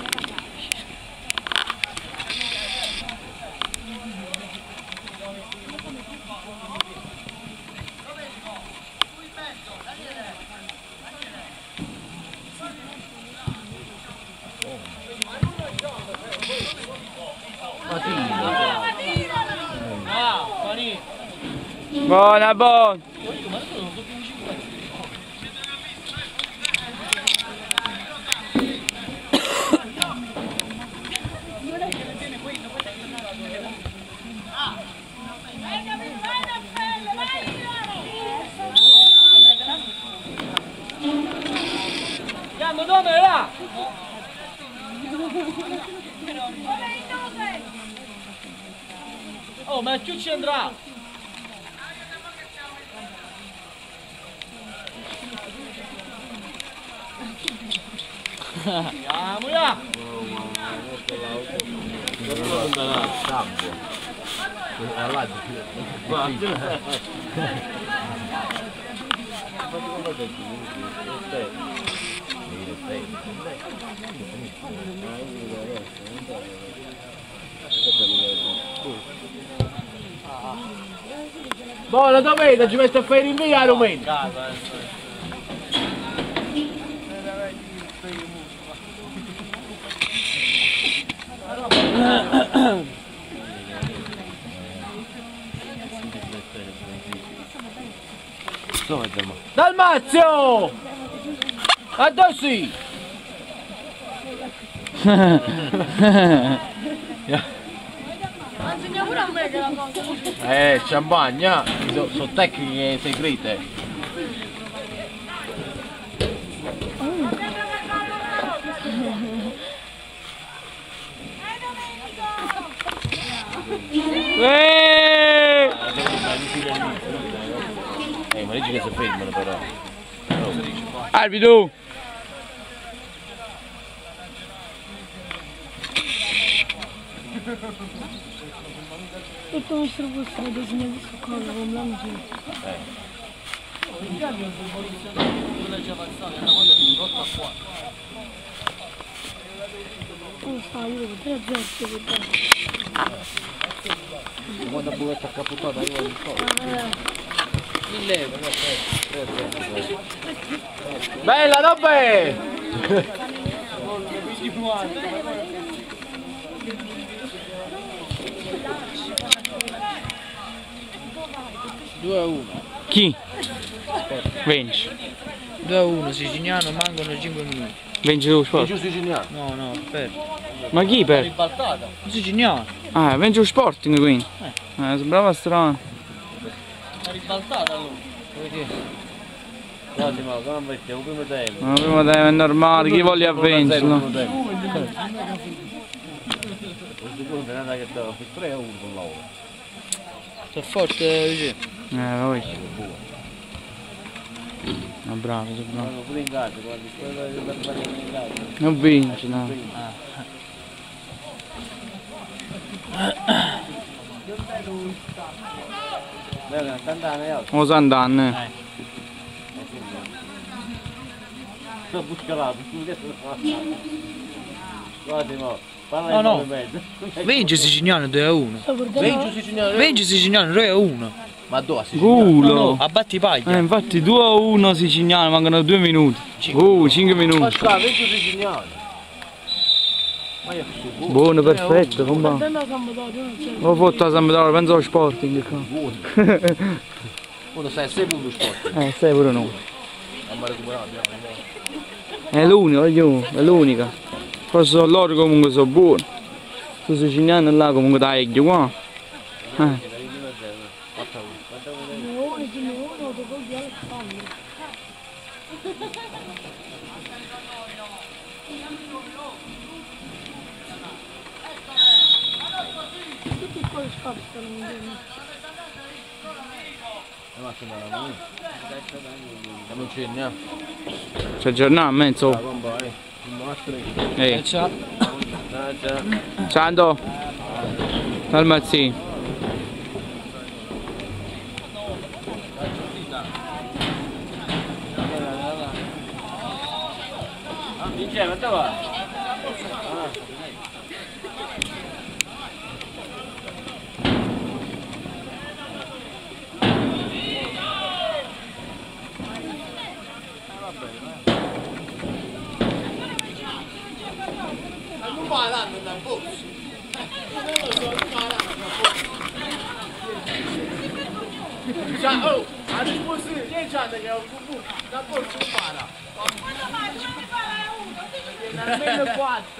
Buona, buona! Andiamo dove là? Oh, ma più ci andrà! Andiamo là! Buona domenica, ci metto a fare in via domenica. Dalmazio! Addossi! Insegna pure a me che la cosa. Champagna, sono tecniche segrete. Ma dici che si fermano però. Arbitro! Tutto questo posto disegnato su cosa con l'angelo. Non sta, io devo 3 gesti per te. Quando la buvetta caputata io non so. 1000 euro, bella Robbe! 2-1. Chi? Vinci. 2-1, Siciliano, mancano 5 minuti. Vinci lo sport. No, per. Ma chi per? Ribaltata. Siciliano. Ah, vinci lo Sporting quindi. Sembrava strano. È ribaltata allora. No, ma come mettiamo primo tempo? Ma prima tempo è normale, chi voglia vincere? Questo punto è andata che stava 3-1 con l'ora. Sono forte vicino. Poi. Ma bravo, sei bravo. Sono pure in casa, guardi, quello in casa. Non vinci, no. Bene, tant'anni altro. O Sant'Anne. Sto buscalato, guardi mo, parla No, in no. nome mezzo. Vince Siciliano 2-1. Vengo Siciliano. Vince Siciliano 2-1. Ma dove a Siciliano? Culo! A Battipaglia. Infatti 2-1 Siciliano, mancano 2 minuti. 5 Ma minuti. sta, vengo Siciliano. Ma io sono buono. Buono, perfetto, com'è? Guardando la Sampdoria non c'è. Ho fatto la Sampdoria, penso allo Sporting qua. Uno stai a 6 punti sport. Sei pure noi. Abbiamo recuperato, È l'unico, è l'unica. Poi loro comunque sono buoni. Su Siciliano là comunque dai qua. Tutti quelli spostano in giro. non ci andiamo. C'è giornata a mezzo. Ehi. Ciao. Ciao. Calmazzi. Diceva, dove va? Non va l'anno da box. Oh, a disposizione 10 anni che ho un da box non para. Almeno 4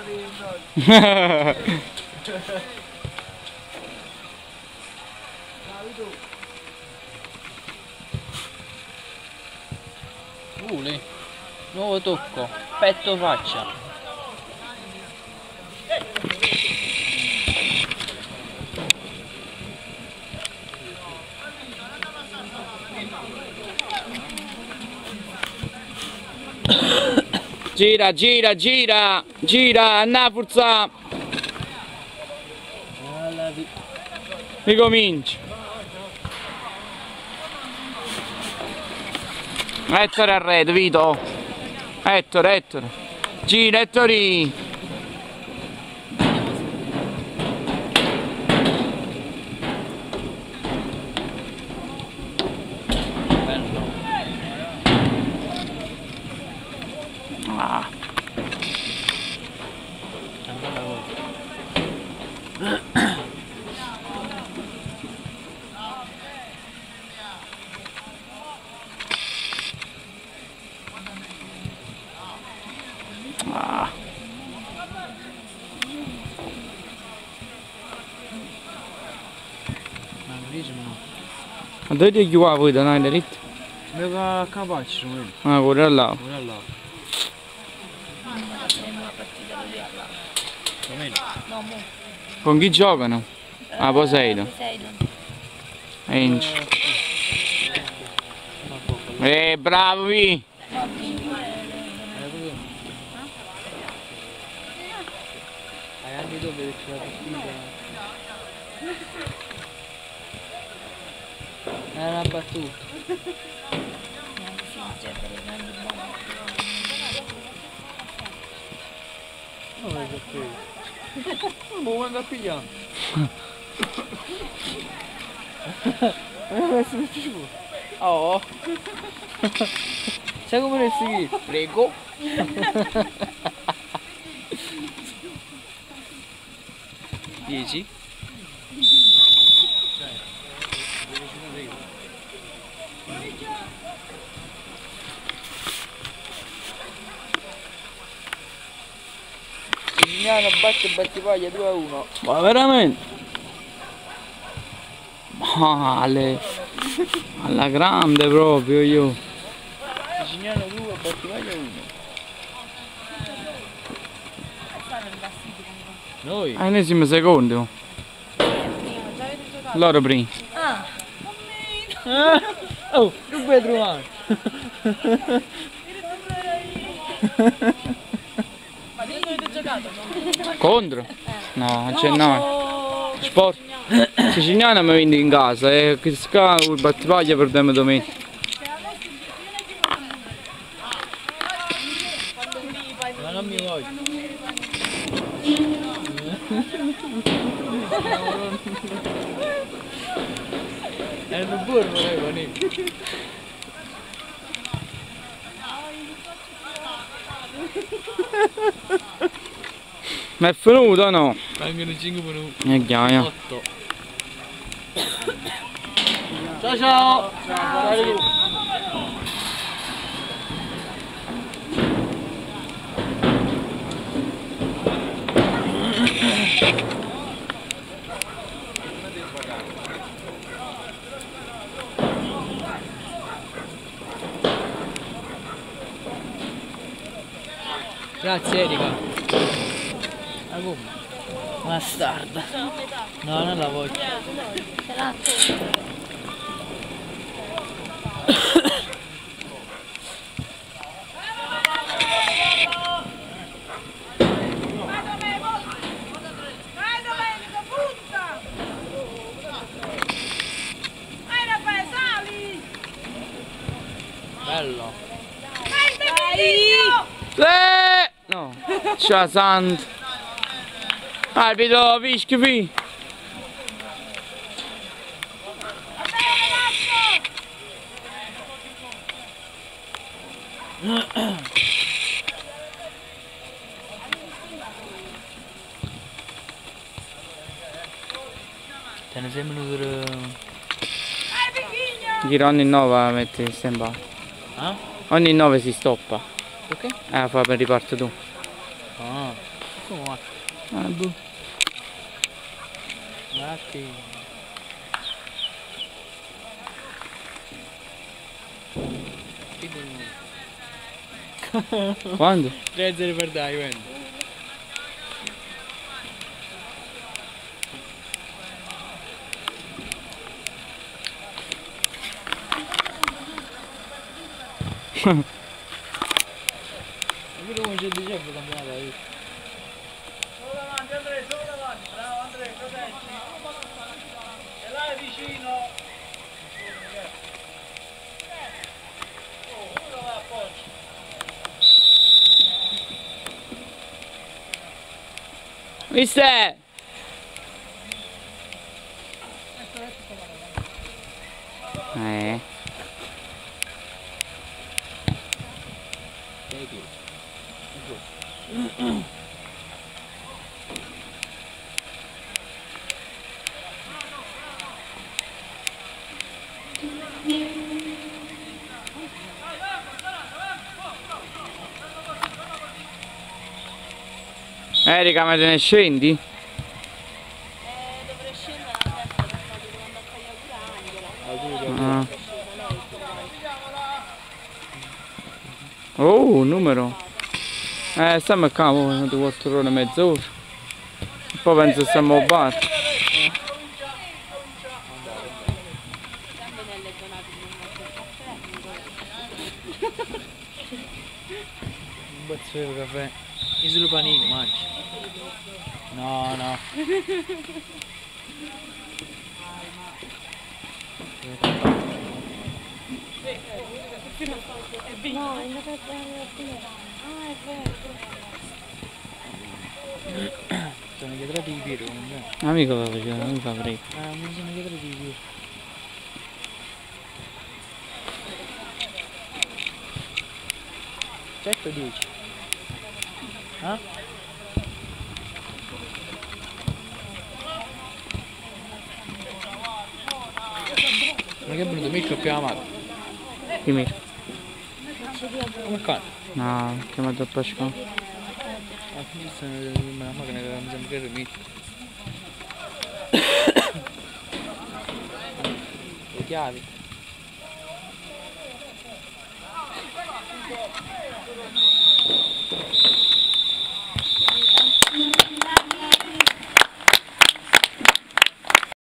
Uli. Nuovo tocco. Petto faccia. Gira, gira, gira, gira, anna forza. Ricominci. Ettore a rete, Vito. Ettore. Gira, Ettori. 10 minuti. Ma dove ti chiude voi da noi dritto? Mega capace sono quelli. Ah, quello là. Ora là. No, mo. Con chi giocano? Ah, Poseidon. Poseidon. Enci. Bravo Vi! Hai anche dove c'è la partita. È una battuta. Non lo sapevo. Non lo vado a pigliare. Oh. Sai come ne si? Prego. Dieci? Signano batte Battipaglia 2-1. Ma veramente? Male. Alla grande proprio io. Signano 2, Battipaglia 1. Noi? Ennesimo secondo. Loro prima. Oh, che vuoi trovare? Ma dove avete giocato? Contro? No, c'è no. Sport. Siciliana mi vendi in casa e che scavo il Battipaglia perdiamo domenica. Ma non mi voglio. È un burro, con Ma è finito o no? mancano 5 minuti. Chiama. 8. Ciao ciao! Ciao! Grazie Erika. Ma come? Bastarda. No, non la voglio. Bello. No. Ciao Sant. Arbitro, fischio qui. Te ne sei minuti. Gira ogni 9 metti stempa. Ah? Ogni 9 si stoppa. Perché? Fa per riparto tu. Ah. Come va? Boh. Guardi. Quando? 3-0 per dai, quindi. Ma che come c'è di certo cambiato la vita? Solo davanti Andrea, solo davanti, bravo Andrea, proteggi. E là è vicino. Uno va a posto. Mister! Erika, ma te ne scendi? Dovrei scendere adesso per fare, devo andare a fare gli auguri Ah. Oh, un numero. Stiamo a capo, 4 ore e mezz'ora. Poi penso che stiamo a bar. Un pezzo di caffè. Il solo panino, mangi. No, no. No, è andato a dare la prima. Ah, è vero. Sono chiederati di Piero, non è? Amico lo faceva, non mi fa prego. Mi sono chiederati di Piero. Certo 10. Ah? Ma che è venuto Mirko più amato? Chi mi? Come cane? No, ho chiamato a Pasqua. Ah, questa è una macchina che mi sembra che era Mirko. Le chiavi.